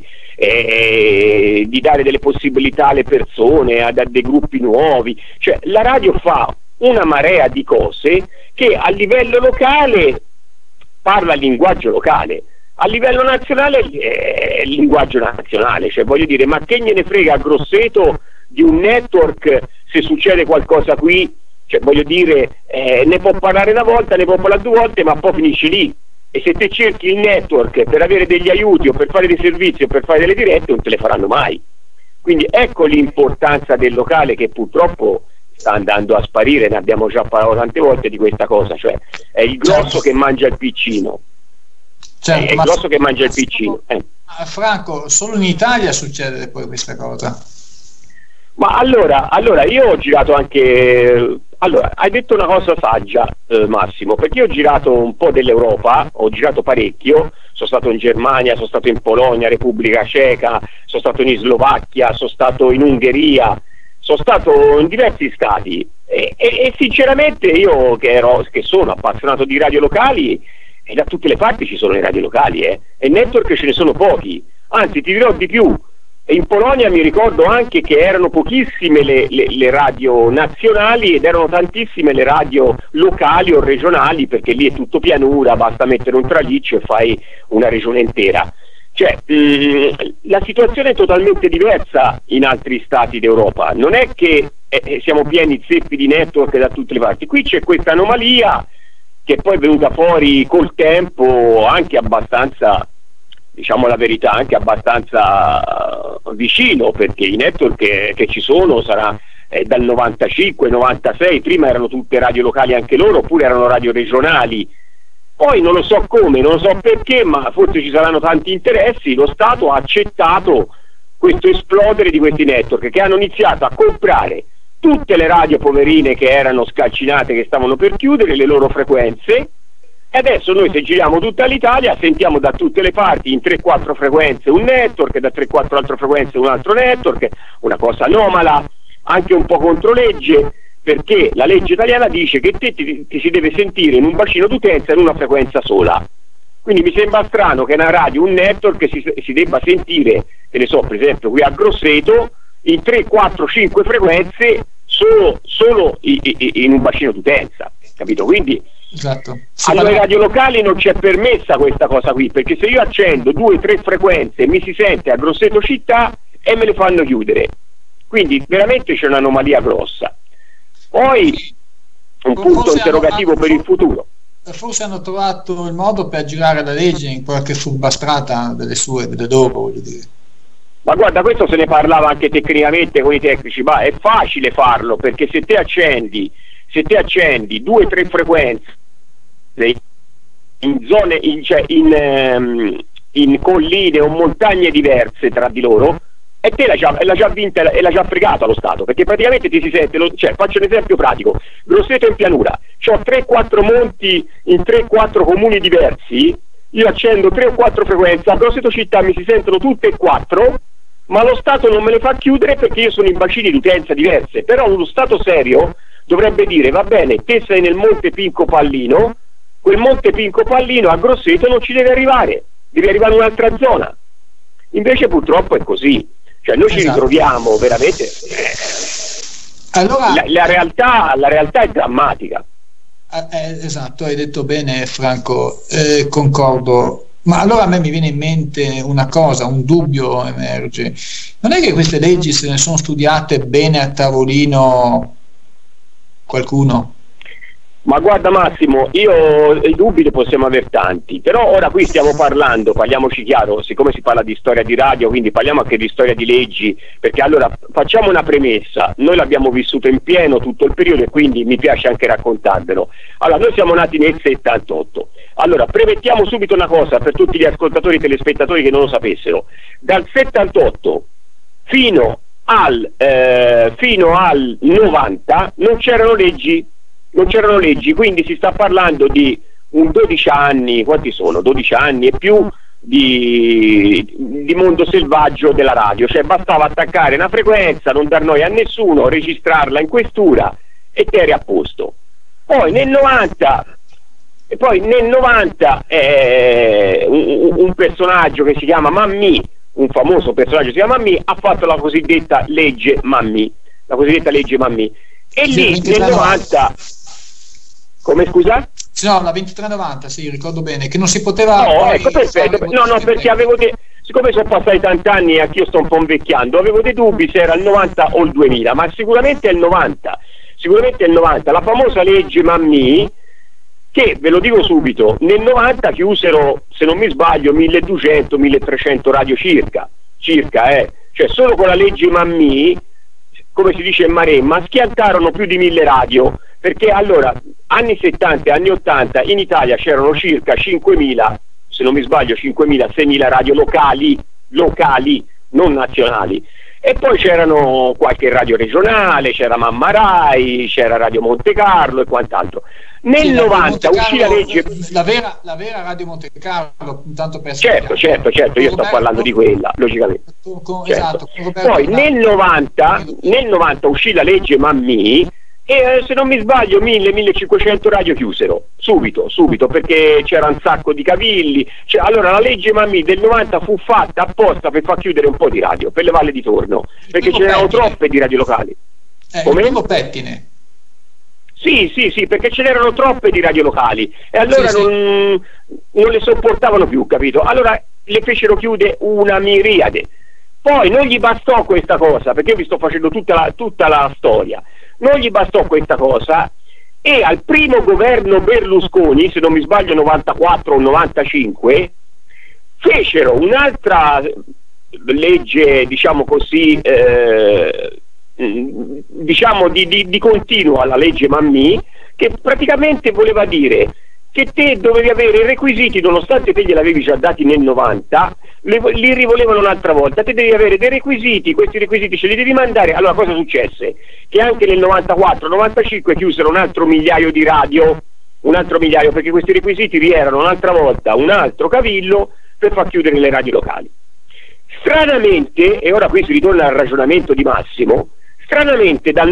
di dare delle possibilità alle persone, a dei gruppi nuovi. Cioè, la radio fa una marea di cose che a livello locale parla il linguaggio locale, a livello nazionale il linguaggio nazionale. Cioè, voglio dire, ma che gliene frega a Grosseto di un network se succede qualcosa qui? Cioè, voglio dire, ne può parlare una volta, ne può parlare 2 volte, ma poi finisce lì. E se te cerchi il network per avere degli aiuti o per fare dei servizi o per fare delle dirette, non te le faranno mai. Quindi ecco l'importanza del locale, che purtroppo sta andando a sparire, ne abbiamo già parlato tante volte di questa cosa, cioè è il grosso che mangia il piccino. Certo, è il grosso che mangia il piccino. Franco, solo in Italia succede poi questa cosa? Ma allora io ho girato anche... Allora, hai detto una cosa saggia, Massimo, perché io ho girato un po' dell'Europa, ho girato parecchio, sono stato in Germania, sono stato in Polonia, Repubblica Ceca, sono stato in Slovacchia, sono stato in Ungheria, sono stato in diversi stati e sinceramente io che sono appassionato di radio locali, e da tutte le parti ci sono le radio locali, e network ce ne sono pochi, anzi ti dirò di più. In Polonia mi ricordo anche che erano pochissime le radio nazionali ed erano tantissime le radio locali o regionali, perché lì è tutto pianura, basta mettere un traliccio e fai una regione intera. Cioè, la situazione è totalmente diversa in altri stati d'Europa, non è che siamo pieni zeppi di network da tutte le parti, qui c'è questa anomalia che poi è venuta fuori col tempo, anche abbastanza, diciamo la verità, anche abbastanza vicino, perché i network che ci sono sarà dal 95, 96, prima erano tutte radio locali anche loro, oppure erano radio regionali, poi non lo so come, non lo so perché, ma forse ci saranno tanti interessi, lo Stato ha accettato questo esplodere di questi network, che hanno iniziato a comprare tutte le radio poverine che erano scalcinate, che stavano per chiudere le loro frequenze. E adesso noi, se giriamo tutta l'Italia, sentiamo da tutte le parti in 3-4 frequenze un network, da 3-4 altre frequenze un altro network, una cosa anomala, anche un po' controlegge, perché la legge italiana dice che ti si deve sentire in un bacino d'utenza in una frequenza sola. Quindi mi sembra strano che una radio, un network si debba sentire, che ne so, per esempio qui a Grosseto, in 3, 4, 5 frequenze solo in un bacino d'utenza, capito? Quindi esatto. alle radio locali non c'è permessa questa cosa qui, perché se io accendo 2-3 frequenze e mi si sente a Grosseto città e me le fanno chiudere, quindi veramente c'è un'anomalia grossa. Poi un punto interrogativo per il futuro. Forse hanno trovato il modo per girare la legge in qualche furbastrata delle loro, voglio dire. Ma guarda, questo se ne parlava anche tecnicamente con i tecnici, ma è facile farlo, perché se te accendi 2-3 frequenze in zone, in colline o montagne diverse tra di loro, e te l'ha già vinta e l'ha già fregato allo Stato, perché praticamente ti si sente, cioè, faccio un esempio pratico: Grosseto in pianura, ho 3-4 monti in 3-4 comuni diversi, io accendo 3 o 4 frequenze, a Grosseto città mi si sentono tutte e 4, ma lo Stato non me le fa chiudere perché io sono in bacini di utenza diverse. Però uno Stato serio dovrebbe dire: va bene, te sei nel Monte Pinco Pallino, quel Monte Pinco Pallino a Grosseto non ci deve arrivare, deve arrivare in un'altra zona. Invece purtroppo è così, cioè noi ci ritroviamo veramente, allora, la realtà è drammatica. Esatto, hai detto bene Franco, concordo. Ma allora a me mi viene in mente una cosa, un dubbio emerge: non è che queste leggi se ne sono studiate bene a tavolino qualcuno? Ma guarda Massimo, io i dubbi ne possiamo aver tanti, però ora qui stiamo parlando, parliamoci chiaro, siccome si parla di storia di radio, quindi parliamo anche di storia di leggi, perché allora facciamo una premessa: noi l'abbiamo vissuto in pieno tutto il periodo e quindi mi piace anche raccontarvelo. Allora, noi siamo nati nel 78, allora premettiamo subito una cosa per tutti gli ascoltatori e telespettatori che non lo sapessero: dal 78 fino al 90 non c'erano leggi, quindi si sta parlando di un 12 anni, quanti sono? 12 anni e più di mondo selvaggio della radio, cioè bastava attaccare una frequenza, non dar noia a nessuno, registrarla in questura e te eri a posto. Poi nel 90 un personaggio che si chiama Mammì, un famoso personaggio che si chiama Mammì, ha fatto la cosiddetta legge Mammì, e lì nel 90... Come, scusa? No, la 2390, sì, ricordo bene, che non si poteva... No, ecco, perfetto. No, perché avevo siccome sono passati tanti anni e anch'io sto un po' invecchiando, avevo dei dubbi se era il 90 o il 2000, ma sicuramente è il 90. La famosa legge Mammì, che, ve lo dico subito, nel 90 chiusero, se non mi sbaglio, 1200-1300 radio circa, cioè solo con la legge Mammì, come si dice in Maremma, schiantarono più di 1000 radio, perché allora anni 70 e anni 80 in Italia c'erano circa 5.000, se non mi sbaglio 5.000-6.000 radio locali, non nazionali, e poi c'erano qualche radio regionale, c'era Mamma Rai, c'era Radio Monte Carlo e quant'altro. Nel 90 uscì la legge, la vera Radio Monte Carlo, intanto per certo, io sto parlando di quella, logicamente. Certo. Esatto, poi nel 90 uscì la legge Mammì e se non mi sbaglio 1000-1500 radio chiusero subito, perché c'era un sacco di cavilli. Allora la legge Mammì del 90 fu fatta apposta per far chiudere un po' di radio per le valle di Torno, perché ce n'erano troppe di radio locali. Come? Il primo pettine. Sì, perché ce n'erano troppe di radio locali e allora non le sopportavano più, capito? Allora le fecero chiudere una miriade. Poi non gli bastò questa cosa, perché io vi sto facendo tutta la storia. Non gli bastò questa cosa e al primo governo Berlusconi, se non mi sbaglio 94 o 95, fecero un'altra legge, diciamo così, diciamo di continuo alla legge Mammì, che praticamente voleva dire che te dovevi avere i requisiti, nonostante te gliel'avevi già dati nel 90, li rivolevano un'altra volta, te devi avere dei requisiti, questi requisiti ce li devi mandare. Allora cosa successe? Che anche nel 94-95 chiusero un altro migliaio di radio, perché questi requisiti vi erano un'altra volta un altro cavillo per far chiudere le radio locali. Stranamente, e ora qui si ritorna al ragionamento di Massimo, stranamente dal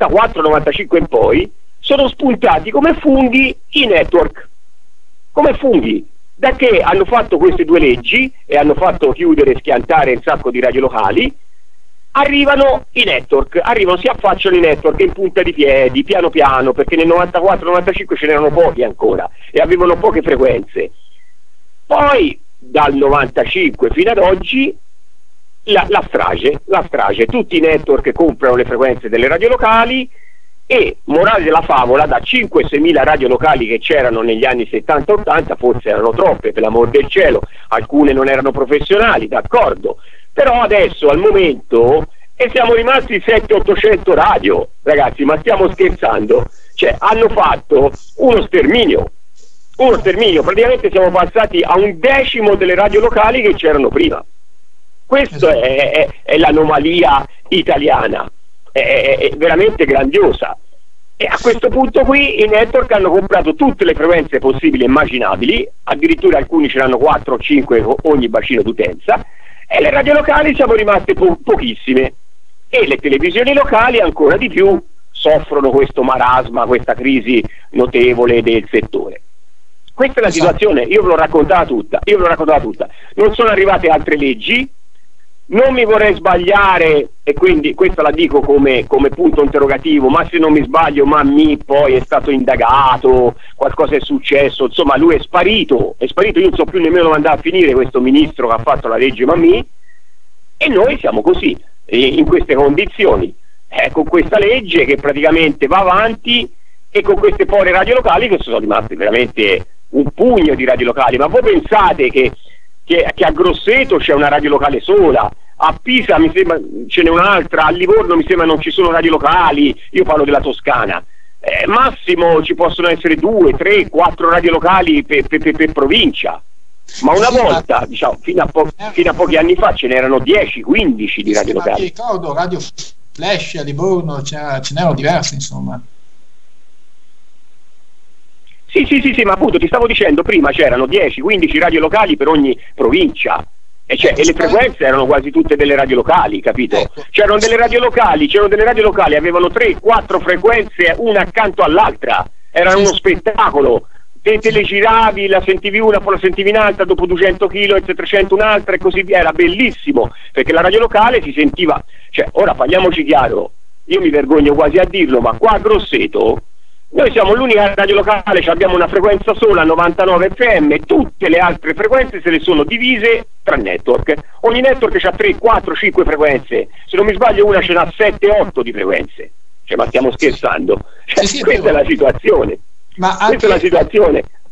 94-95 in poi sono spuntati come funghi i network, come funghi, da che hanno fatto queste due leggi e hanno fatto chiudere e schiantare un sacco di radio locali. Arrivano i network, si affacciano i network in punta di piedi, piano piano, perché nel 94-95 ce n'erano pochi ancora e avevano poche frequenze. Poi dal 95 fino ad oggi la strage, tutti i network comprano le frequenze delle radio locali e, morale della favola, da 5-6 mila radio locali che c'erano negli anni 70-80, forse erano troppe, per l'amor del cielo, alcune non erano professionali, d'accordo, però adesso al momento siamo rimasti 700-800 radio, ragazzi, ma stiamo scherzando? Cioè hanno fatto uno sterminio, praticamente siamo passati a 1/10 delle radio locali che c'erano prima. Questa è l'anomalia italiana, è veramente grandiosa. E a questo punto qui i network hanno comprato tutte le frequenze possibili e immaginabili, addirittura alcuni ce l'hanno 4 o 5 ogni bacino d'utenza, e le radio locali siamo rimaste pochissime, e le televisioni locali ancora di più soffrono questo marasma, questa crisi notevole del settore. Questa è la situazione, io ve l'ho raccontata tutta, non sono arrivate altre leggi, non mi vorrei sbagliare, e quindi questa la dico come punto interrogativo, ma se non mi sbaglio Mammì poi è stato indagato, qualcosa è successo, insomma lui è sparito, io non so più nemmeno dove andare a finire questo ministro che ha fatto la legge Mammì, e noi siamo così, in queste condizioni, con questa legge che praticamente va avanti e con queste povere radio locali che sono rimaste veramente un pugno di radio locali. Ma voi pensate che a Grosseto c'è una radio locale sola, a Pisa mi sembra ce n'è un'altra, a Livorno mi sembra non ci sono radio locali, io parlo della Toscana, massimo ci possono essere 2, 3, 4 radio locali per provincia, ma una volta, diciamo, fino a pochi anni fa ce n'erano 10, 15 di radio locali. Mi ricordo Radio Flash a Livorno, ce n'erano diverse, insomma. Sì, ma appunto ti stavo dicendo prima c'erano 10-15 radio locali per ogni provincia e le frequenze erano quasi tutte delle radio locali, capito? Ecco. C'erano delle radio locali, avevano 3-4 frequenze una accanto all'altra, era uno spettacolo, te le giravi, la sentivi una, poi la sentivi un'altra, dopo 200 km, 300 un'altra e così via, era bellissimo, perché la radio locale si sentiva, cioè ora parliamoci chiaro, io mi vergogno quasi a dirlo, ma qua a Grosseto noi siamo l'unica radio locale, abbiamo una frequenza sola, 99 FM, tutte le altre frequenze se le sono divise tra network. Ogni network ha 3, 4, 5 frequenze, se non mi sbaglio una ce n'ha 7, 8 di frequenze. Cioè, ma stiamo scherzando? Cioè, questa è la situazione. Ma questa è la situazione.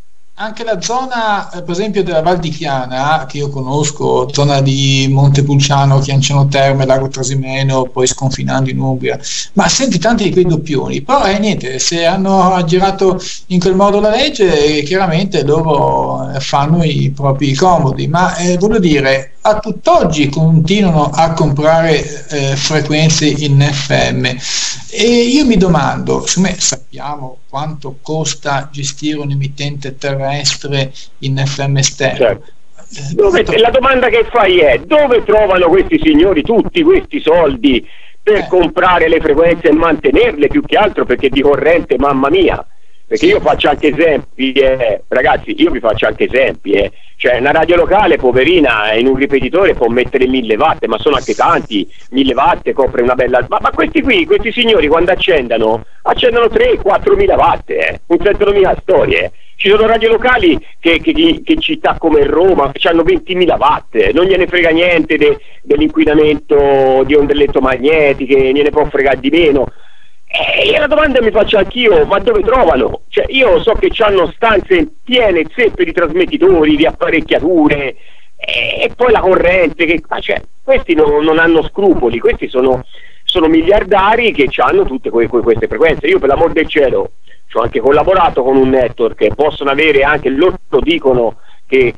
Anche la zona, per esempio, della Val di Chiana, che io conosco, zona di Montepulciano, Chianciano Terme, Lago Trasimeno, poi sconfinando in Umbria, ma senti tanti di quei doppioni, però niente, se hanno aggirato in quel modo la legge, chiaramente loro fanno i propri comodi, ma voglio dire, a tutt'oggi continuano a comprare frequenze in FM, e io mi domando, siccome sappiamo quanto costa gestire un emittente terrestre in FM stereo, certo. La domanda che fai è: dove trovano questi signori tutti questi soldi per comprare le frequenze e mantenerle, più che altro perché di corrente, mamma mia? Perché io faccio anche esempi, ragazzi, io vi faccio anche esempi, cioè una radio locale poverina in un ripetitore può mettere 1000 watt, ma sono anche tanti, 1000 watt copre una bella, ma questi signori quando accendono 3-4 watt, non sentono mica storie. Ci sono radio locali che in città come Roma hanno 20.000 watt, non gliene frega niente dell'inquinamento di onde elettromagnetiche, gliene può fregare di meno. E la domanda mi faccio anch'io, ma dove trovano? Cioè, io so che hanno stanze piene zeppe di trasmettitori, di apparecchiature, e poi la corrente, questi non hanno scrupoli, questi sono miliardari che hanno tutte queste frequenze. Io, per l'amor del cielo, ci ho anche collaborato con un network che possono avere anche, loro dicono che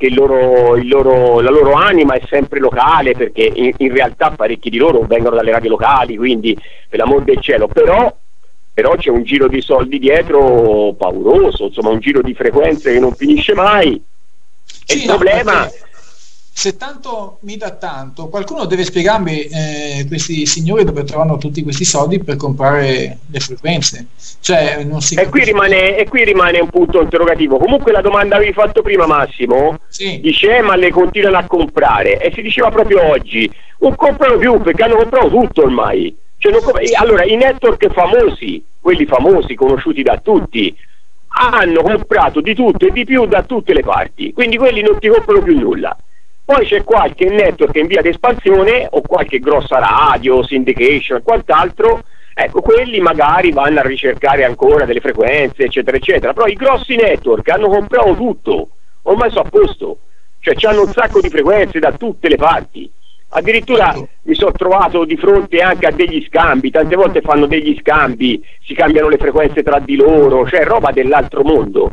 la loro anima è sempre locale, perché in realtà parecchi di loro vengono dalle radio locali, quindi per l'amor del cielo, però c'è un giro di soldi dietro pauroso, insomma un giro di frequenze che non finisce mai. Sì, il problema, se tanto mi dà tanto, qualcuno deve spiegarmi questi signori dove trovano tutti questi soldi per comprare le frequenze, cioè non si e qui rimane un punto interrogativo. Comunque la domanda avevi fatto prima, Massimo, sì. Dice ma le continuano a comprare, e si diceva proprio oggi non comprano più perché hanno comprato tutto ormai. Allora, i network famosi, quelli famosi, conosciuti da tutti, hanno comprato di tutto e di più da tutte le parti, quindi quelli non ti comprano più nulla. Poi c'è qualche network in via di espansione o qualche grossa radio, syndication e quant'altro, ecco, quelli magari vanno a ricercare ancora delle frequenze, eccetera, eccetera. Però i grossi network hanno comprato tutto, ormai sono a posto, cioè hanno un sacco di frequenze da tutte le parti. Addirittura mi sono trovato di fronte anche a degli scambi, tante volte fanno degli scambi, si cambiano le frequenze tra di loro, cioè roba dell'altro mondo.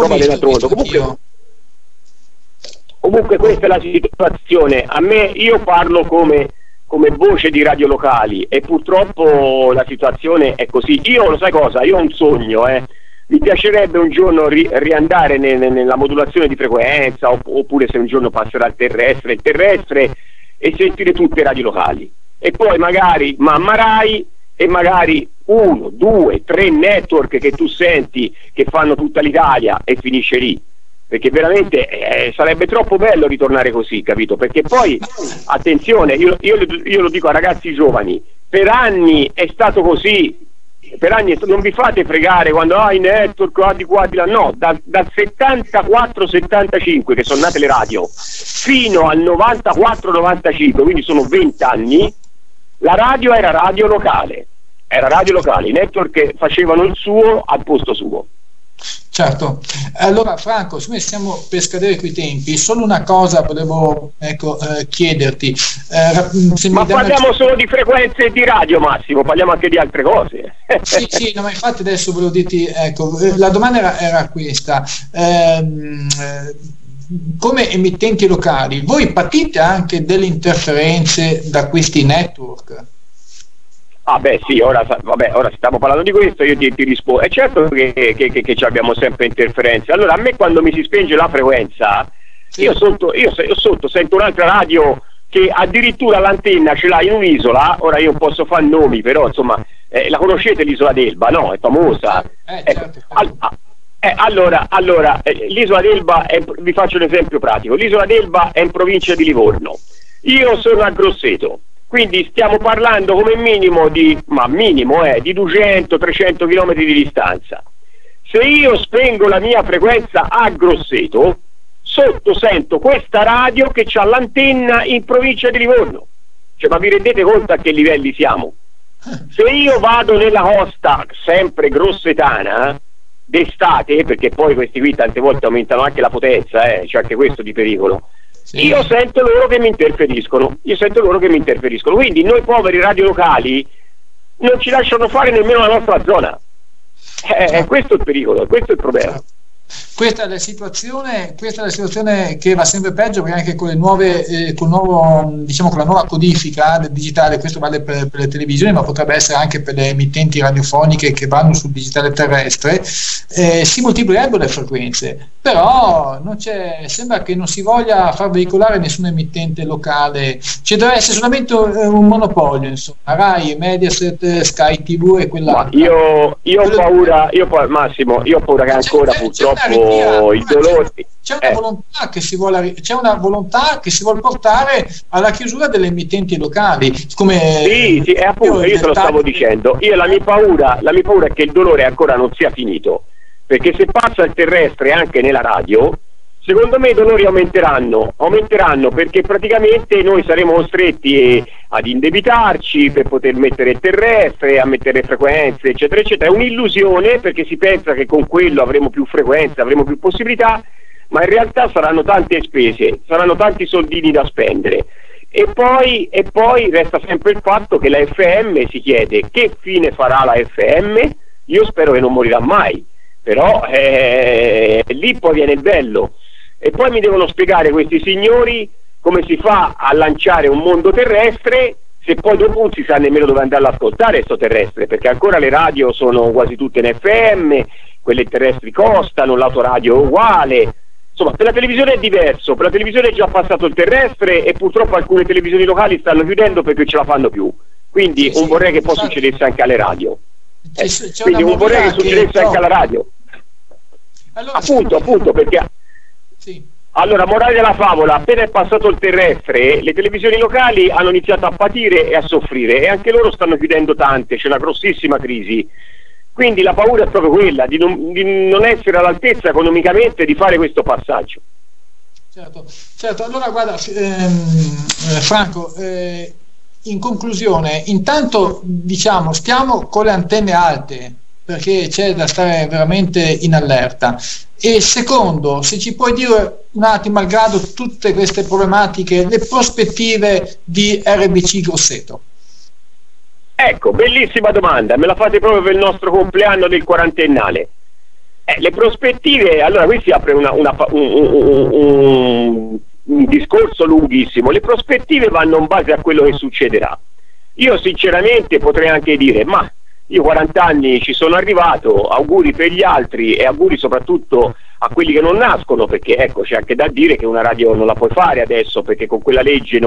Comunque questa è la situazione. Io parlo come voce di radio locali, e purtroppo la situazione è così. Io, lo sai cosa? Io ho un sogno, mi piacerebbe un giorno riandare nella modulazione di frequenza, oppure se un giorno passerà il terrestre, e sentire tutte radio locali, e poi magari mamma Rai e magari 1, 2, 3 network che tu senti che fanno tutta l'Italia, e finisce lì, perché veramente sarebbe troppo bello ritornare così, capito? Perché poi attenzione, io lo dico a ragazzi giovani, per anni è stato così, per anni non vi fate fregare quando i network di qua di là, no, dal 74-75 che sono nate le radio fino al 94-95, quindi sono 20 anni, la radio era radio locale, i network facevano il suo al posto suo. Certo. Allora Franco, siccome stiamo per scadere quei tempi, solo una cosa volevo chiederti. Ma parliamo solo di frequenze e di radio, Massimo, parliamo anche di altre cose. Sì, no, ma infatti adesso volevo dirti, la domanda era questa. Come emittenti locali, voi patite anche delle interferenze da questi network? Ah beh sì, ora stiamo parlando di questo, io ti rispondo. È certo che abbiamo sempre interferenze. Allora, a me quando mi si spenge la frequenza, sì, io sotto sento un'altra radio che addirittura l'antenna ce l'ha in un'isola. Ora io non posso fare nomi, però insomma, la conoscete l'isola d'Elba, no? È famosa. Certo. Allora, l'isola d'Elba, vi faccio un esempio pratico. L'isola d'Elba è in provincia di Livorno. Io sono a Grosseto. Quindi stiamo parlando come minimo di 200-300 km di distanza. Se io spengo la mia frequenza a Grosseto, sotto sento questa radio che ha l'antenna in provincia di Livorno. Cioè, ma vi rendete conto a che livelli siamo? Se io vado nella costa, sempre grossetana, d'estate, perché poi questi qui tante volte aumentano anche la potenza, c'è anche questo di pericolo. Sì. Io sento loro che mi interferiscono, quindi noi poveri radiolocali non ci lasciano fare nemmeno la nostra zona. Questo è il pericolo, questo è il problema. Questa è la situazione che va sempre peggio, perché anche con le nuove, con la nuova codifica del digitale, questo vale per le televisioni, ma potrebbe essere anche per le emittenti radiofoniche che vanno sul digitale terrestre, si moltiplicherebbero le frequenze, però sembra che non si voglia far veicolare nessuna emittente locale, deve essere solamente un monopolio, insomma, Rai, Mediaset, Sky TV e quella. Io ho paura, Massimo, io ho paura che ancora purtroppo il dolore. C'è una volontà che si vuole portare alla chiusura delle emittenti locali, come sì, appunto, io te lo stavo dicendo. Io la mia paura è che il dolore ancora non sia finito, perché se passa il terrestre anche nella radio, secondo me i dolori aumenteranno perché praticamente noi saremo costretti ad indebitarci per poter mettere il terrestre, a mettere frequenze, eccetera, eccetera. È un'illusione, perché si pensa che con quello avremo più frequenze, avremo più possibilità, ma in realtà saranno tante spese, saranno tanti soldini da spendere. E poi resta sempre il fatto che la FM si chiede che fine farà la FM. Io spero che non morirà mai, però lì poi viene il bello. E poi mi devono spiegare questi signori come si fa a lanciare un mondo terrestre se poi dopo non si sa nemmeno dove andare ad ascoltare sto terrestre, perché ancora le radio sono quasi tutte in FM, quelle terrestri costano, l'autoradio è uguale. Insomma, per la televisione è diverso, per la televisione è già passato il terrestre e purtroppo alcune televisioni locali stanno chiudendo perché ce la fanno più, quindi non vorrei che poi succedesse anche alle radio. Quindi non vorrei che succedesse anche alla radio. Allora, appunto perché sì. Allora, morale della favola, appena è passato il terrestre, le televisioni locali hanno iniziato a patire e a soffrire, e anche loro stanno chiudendo tante, c'è una grossissima crisi. Quindi la paura è proprio quella di non essere all'altezza economicamente di fare questo passaggio. Certo. Allora guarda, Franco, in conclusione, intanto diciamo stiamo con le antenne alte, perché c'è da stare veramente in allerta. E secondo, se ci puoi dire un attimo, malgrado tutte queste problematiche, le prospettive di RBC Grosseto. Ecco, bellissima domanda, me la fate proprio per il nostro compleanno del quarantennale. Le prospettive, allora qui si apre un discorso lunghissimo. Le prospettive vanno in base a quello che succederà. Io sinceramente potrei anche dire, ma io 40 anni ci sono arrivato, auguri per gli altri e auguri soprattutto a quelli che non nascono, perché ecco, c'è anche da dire che una radio non la puoi fare adesso, perché con quella legge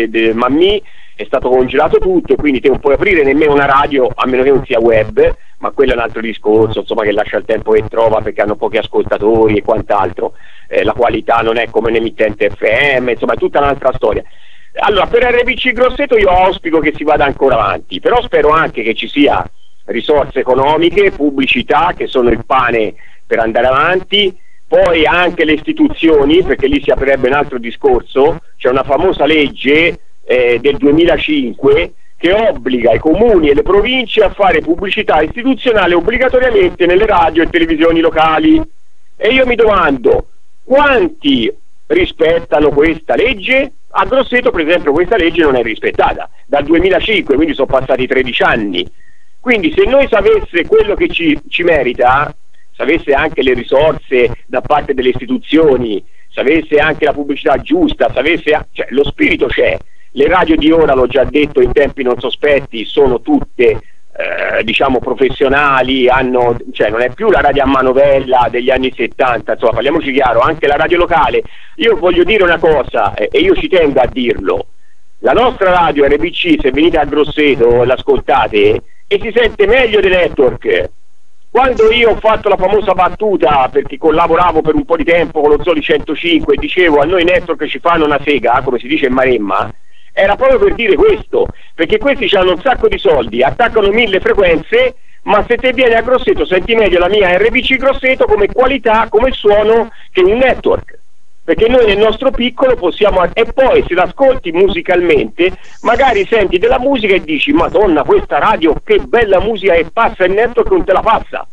Mammì è stato congelato tutto, e quindi te non puoi aprire nemmeno una radio a meno che non sia web, ma quello è un altro discorso, insomma, che lascia il tempo che trova, perché hanno pochi ascoltatori e quant'altro, la qualità non è come un emittente FM, insomma è tutta un'altra storia. Allora, per RBC Grosseto io auspico che si vada ancora avanti, però spero anche che ci sia risorse economiche, pubblicità, che sono il pane per andare avanti, poi anche le istituzioni, perché lì si aprirebbe un altro discorso. C'è una famosa legge del 2005 che obbliga i comuni e le province a fare pubblicità istituzionale obbligatoriamente nelle radio e televisioni locali, e io mi domando quanti rispettano questa legge. A Grosseto per esempio questa legge non è rispettata dal 2005, quindi sono passati 13 anni. Quindi se noi sapesse quello che ci merita, sapesse anche le risorse da parte delle istituzioni, sapesse anche la pubblicità giusta, cioè lo spirito c'è. Le radio di ora, l'ho già detto in tempi non sospetti, sono tutte diciamo professionali, cioè non è più la radio a manovella degli anni 70, insomma, parliamoci chiaro, anche la radio locale. Io voglio dire una cosa, e io ci tengo a dirlo: la nostra radio RBC, se venite a Grosseto l'ascoltate e si sente meglio dei network. Quando io ho fatto la famosa battuta, perché collaboravo per un po' di tempo con lo Zoli 105 e dicevo a noi i network ci fanno una sega, come si dice in Maremma, era proprio per dire questo, perché questi hanno un sacco di soldi, attaccano 1000 frequenze, ma se te vieni a Grosseto senti meglio la mia RBC Grosseto come qualità, come suono, che un network, perché noi nel nostro piccolo possiamo, e poi se l'ascolti musicalmente magari senti della musica e dici Madonna, questa radio che bella musica, e passa il network non te la passa,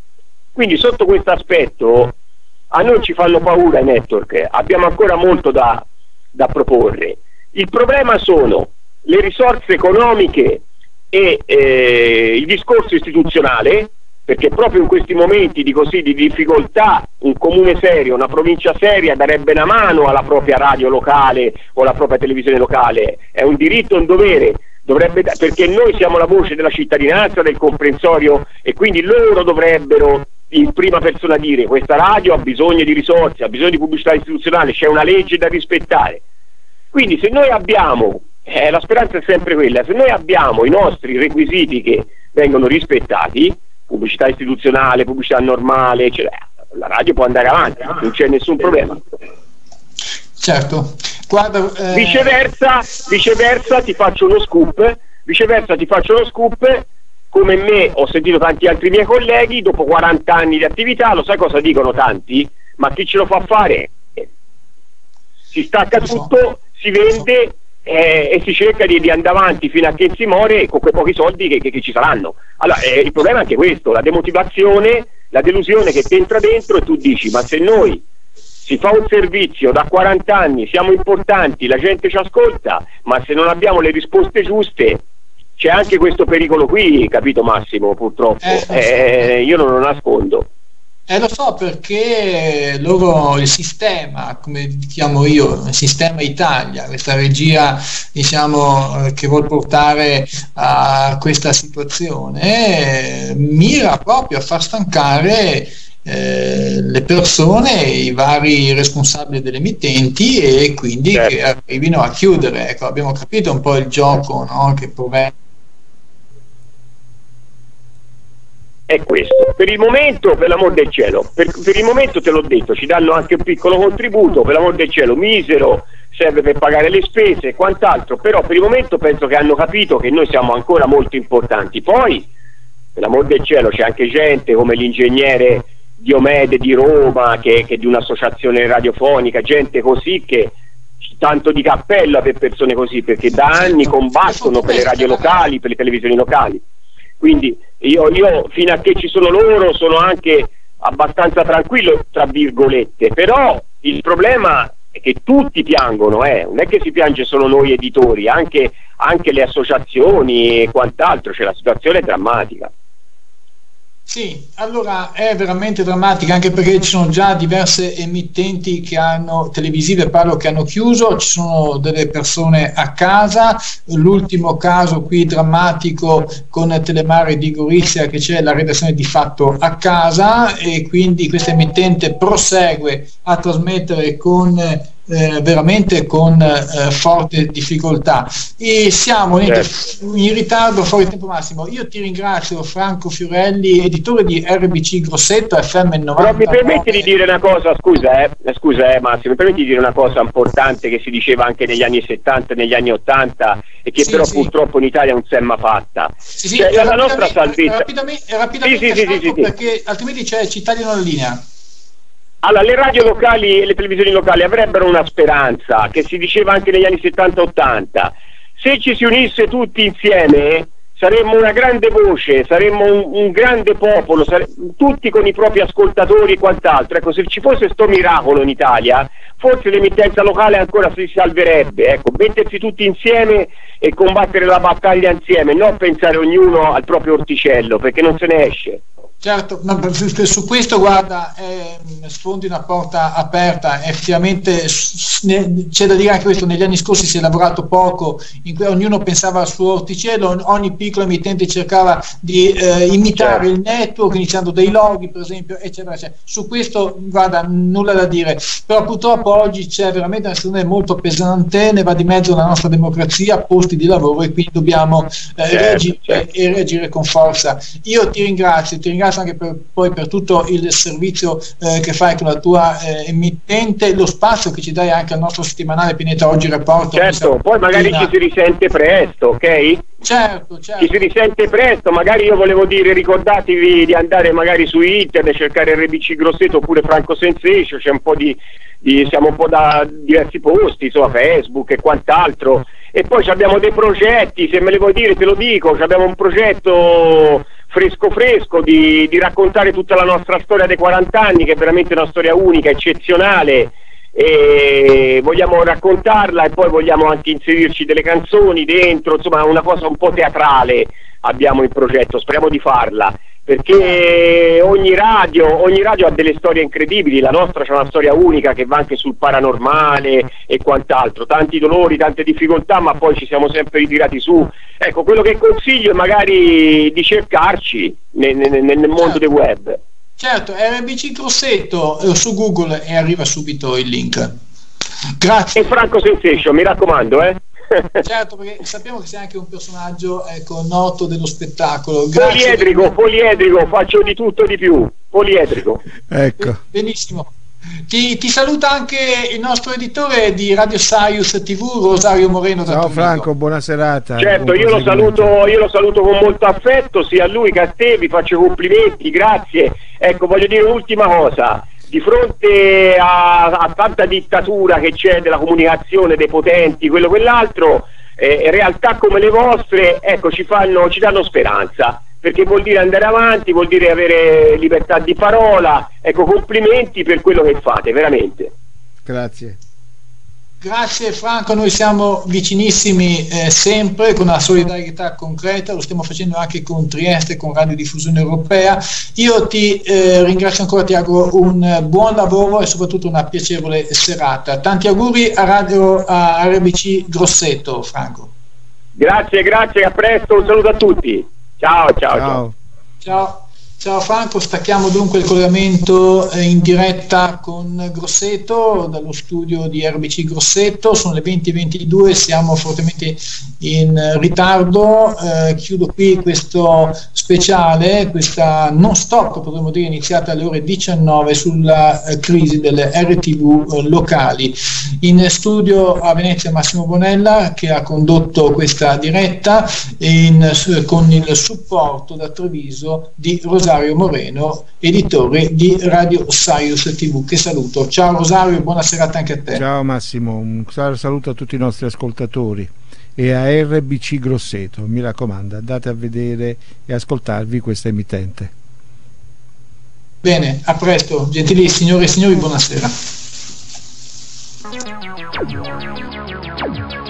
Quindi sotto questo aspetto a noi ci fanno paura i network, abbiamo ancora molto da proporre. Il problema sono le risorse economiche e il discorso istituzionale, perché proprio in questi momenti di difficoltà un comune serio, una provincia seria darebbe una mano alla propria radio locale o alla propria televisione locale, è un diritto e un dovere, perché noi siamo la voce della cittadinanza, del comprensorio, e quindi loro dovrebbero in prima persona dire: questa radio ha bisogno di risorse, ha bisogno di pubblicità istituzionale, c'è una legge da rispettare. Quindi se noi abbiamo, la speranza è sempre quella, se noi abbiamo i nostri requisiti che vengono rispettati, pubblicità istituzionale, pubblicità normale, eccetera, la radio può andare avanti, non c'è nessun problema. Certo. Guarda, viceversa ti faccio uno scoop, come me ho sentito tanti altri miei colleghi, dopo 40 anni di attività, lo sai cosa dicono tanti? Ma chi ce lo fa fare? Si stacca tutto, si vende e si cerca di andare avanti fino a che si muore con quei pochi soldi che ci saranno. Allora, il problema è anche questo, la demotivazione, la delusione che ti entra dentro e tu dici: ma se noi si fa un servizio da 40 anni, siamo importanti, la gente ci ascolta, ma se non abbiamo le risposte giuste, c'è anche questo pericolo qui, capito Massimo, purtroppo. Io non lo nascondo. Lo so, perché loro, il sistema, come chiamo io, il sistema Italia, questa regia, diciamo, che vuol portare a questa situazione, mira proprio a far stancare le persone, i vari responsabili delle emittenti, e quindi certo, che arrivino a chiudere. Ecco, abbiamo capito un po' il gioco, no? Che è questo. Per il momento, per l'amor del cielo, per il momento te l'ho detto, ci danno anche un piccolo contributo, per l'amor del cielo, misero, serve per pagare le spese e quant'altro, però per il momento penso che hanno capito che noi siamo ancora molto importanti. Poi, per l'amor del cielo, c'è anche gente come l'ingegnere Diomede di Roma, che è di un'associazione radiofonica, gente così che tanto di cappella per persone così, perché da anni combattono per le radio locali, per le televisioni locali. Quindi io fino a che ci sono loro sono anche abbastanza tranquillo, tra virgolette, però il problema è che tutti piangono, non è che si piange solo noi editori, anche le associazioni e quant'altro, cioè la situazione è drammatica. Sì, allora è veramente drammatica, anche perché ci sono già diverse emittenti che hanno, televisive parlo, che hanno chiuso, ci sono delle persone a casa. L'ultimo caso qui drammatico con Telemare di Gorizia, che c'è la redazione di fatto a casa, e quindi questa emittente prosegue a trasmettere con veramente con forte difficoltà, e siamo in ritardo, fuori tempo massimo. Io ti ringrazio, Franco Fiorelli, editore di RBC Grosseto FM 90. Però mi permetti di dire una cosa, scusa Massimo, mi permetti di dire una cosa importante che si diceva anche negli anni 70, negli anni 80, e che però purtroppo in Italia non si è mai fatta. Cioè, la nostra salvezza. Rapidamente, perché altrimenti ci tagliano la linea. Allora, le radio locali e le televisioni locali avrebbero una speranza, che si diceva anche negli anni 70-80. Se ci si unisse tutti insieme, saremmo una grande voce, saremmo un grande popolo, tutti con i propri ascoltatori e quant'altro. Ecco, se ci fosse sto miracolo in Italia, forse l'emittenza locale ancora si salverebbe. Ecco, mettersi tutti insieme e combattere la battaglia insieme, non pensare ognuno al proprio orticello, perché non se ne esce. Certo, no, su questo guarda, sfondi una porta aperta. Effettivamente c'è da dire anche questo: negli anni scorsi si è lavorato poco, in cui ognuno pensava al suo orticello, ogni piccolo emittente cercava di imitare il network, iniziando dai loghi per esempio, eccetera, eccetera. Su questo guarda, nulla da dire, però purtroppo oggi c'è veramente una situazione molto pesante, ne va di mezzo la nostra democrazia, posti di lavoro, e quindi dobbiamo reagire con forza. Io ti ringrazio anche per tutto il servizio che fai con la tua emittente, lo spazio che ci dai anche al nostro settimanale Pineta Oggi Report. Certo, poi magari ci si risente presto, ok? Certo. Ci si risente presto, magari io volevo dire, ricordatevi di andare magari su internet, cercare RBC Grosseto oppure Franco Sensation, c'è un po' siamo un po' da diversi posti, insomma, Facebook e quant'altro, e poi abbiamo dei progetti, se me le vuoi dire te lo dico, abbiamo un progetto fresco di raccontare tutta la nostra storia dei 40 anni, che è veramente una storia unica, eccezionale, e vogliamo raccontarla e poi vogliamo anche inserirci delle canzoni dentro, insomma una cosa un po' teatrale abbiamo in progetto, speriamo di farla, perché ogni radio ha delle storie incredibili, la nostra c'è una storia unica che va anche sul paranormale e quant'altro, tanti dolori, tante difficoltà, ma poi ci siamo sempre ritirati su. Ecco, quello che consiglio è magari di cercarci nel mondo del web. Certo, RBC Grosseto su Google e arriva subito il link. Grazie. E Franco Sensation, mi raccomando, Certo, perché sappiamo che sei anche un personaggio noto dello spettacolo. Grazie. Poliedrico, faccio di tutto e di più. Poliedrico. Ecco. Benissimo. Ti saluta anche il nostro editore di Radio Sirius TV, Rosario Moreno. Ciao Franco, buona serata. Certo, io lo saluto con molto affetto, sia a lui che a te, vi faccio complimenti, grazie. Ecco, voglio dire un'ultima cosa. Di fronte a tanta dittatura che c'è della comunicazione, dei potenti, quello quell'altro, realtà come le vostre, ecco, ci danno speranza, perché vuol dire andare avanti, vuol dire avere libertà di parola. Ecco, complimenti per quello che fate, veramente. Grazie. Grazie Franco, noi siamo vicinissimi sempre, con una solidarietà concreta, lo stiamo facendo anche con Trieste, con Radiodiffusione Europea. Io ti ringrazio ancora, ti auguro un buon lavoro e soprattutto una piacevole serata. Tanti auguri a RBC Grosseto, Franco. Grazie, a presto, un saluto a tutti. Ciao. Ciao Franco, stacchiamo dunque il collegamento in diretta con Grosseto dallo studio di RBC Grosseto. Sono le 20:22, siamo fortemente in ritardo. Chiudo qui questo speciale, questa non stop, potremmo dire, iniziata alle ore 19 sulla crisi delle RTV locali. In studio a Venezia Massimo Bonella, che ha condotto questa diretta con il supporto da Treviso di Rosario Moreno, editore di Radio Sirius TV, che saluto. Ciao Rosario, buona serata anche a te. Ciao Massimo, un saluto a tutti i nostri ascoltatori e a RBC Grosseto, mi raccomando, andate a vedere e ascoltarvi questa emittente. Bene, a presto, gentili signore e signori, buonasera.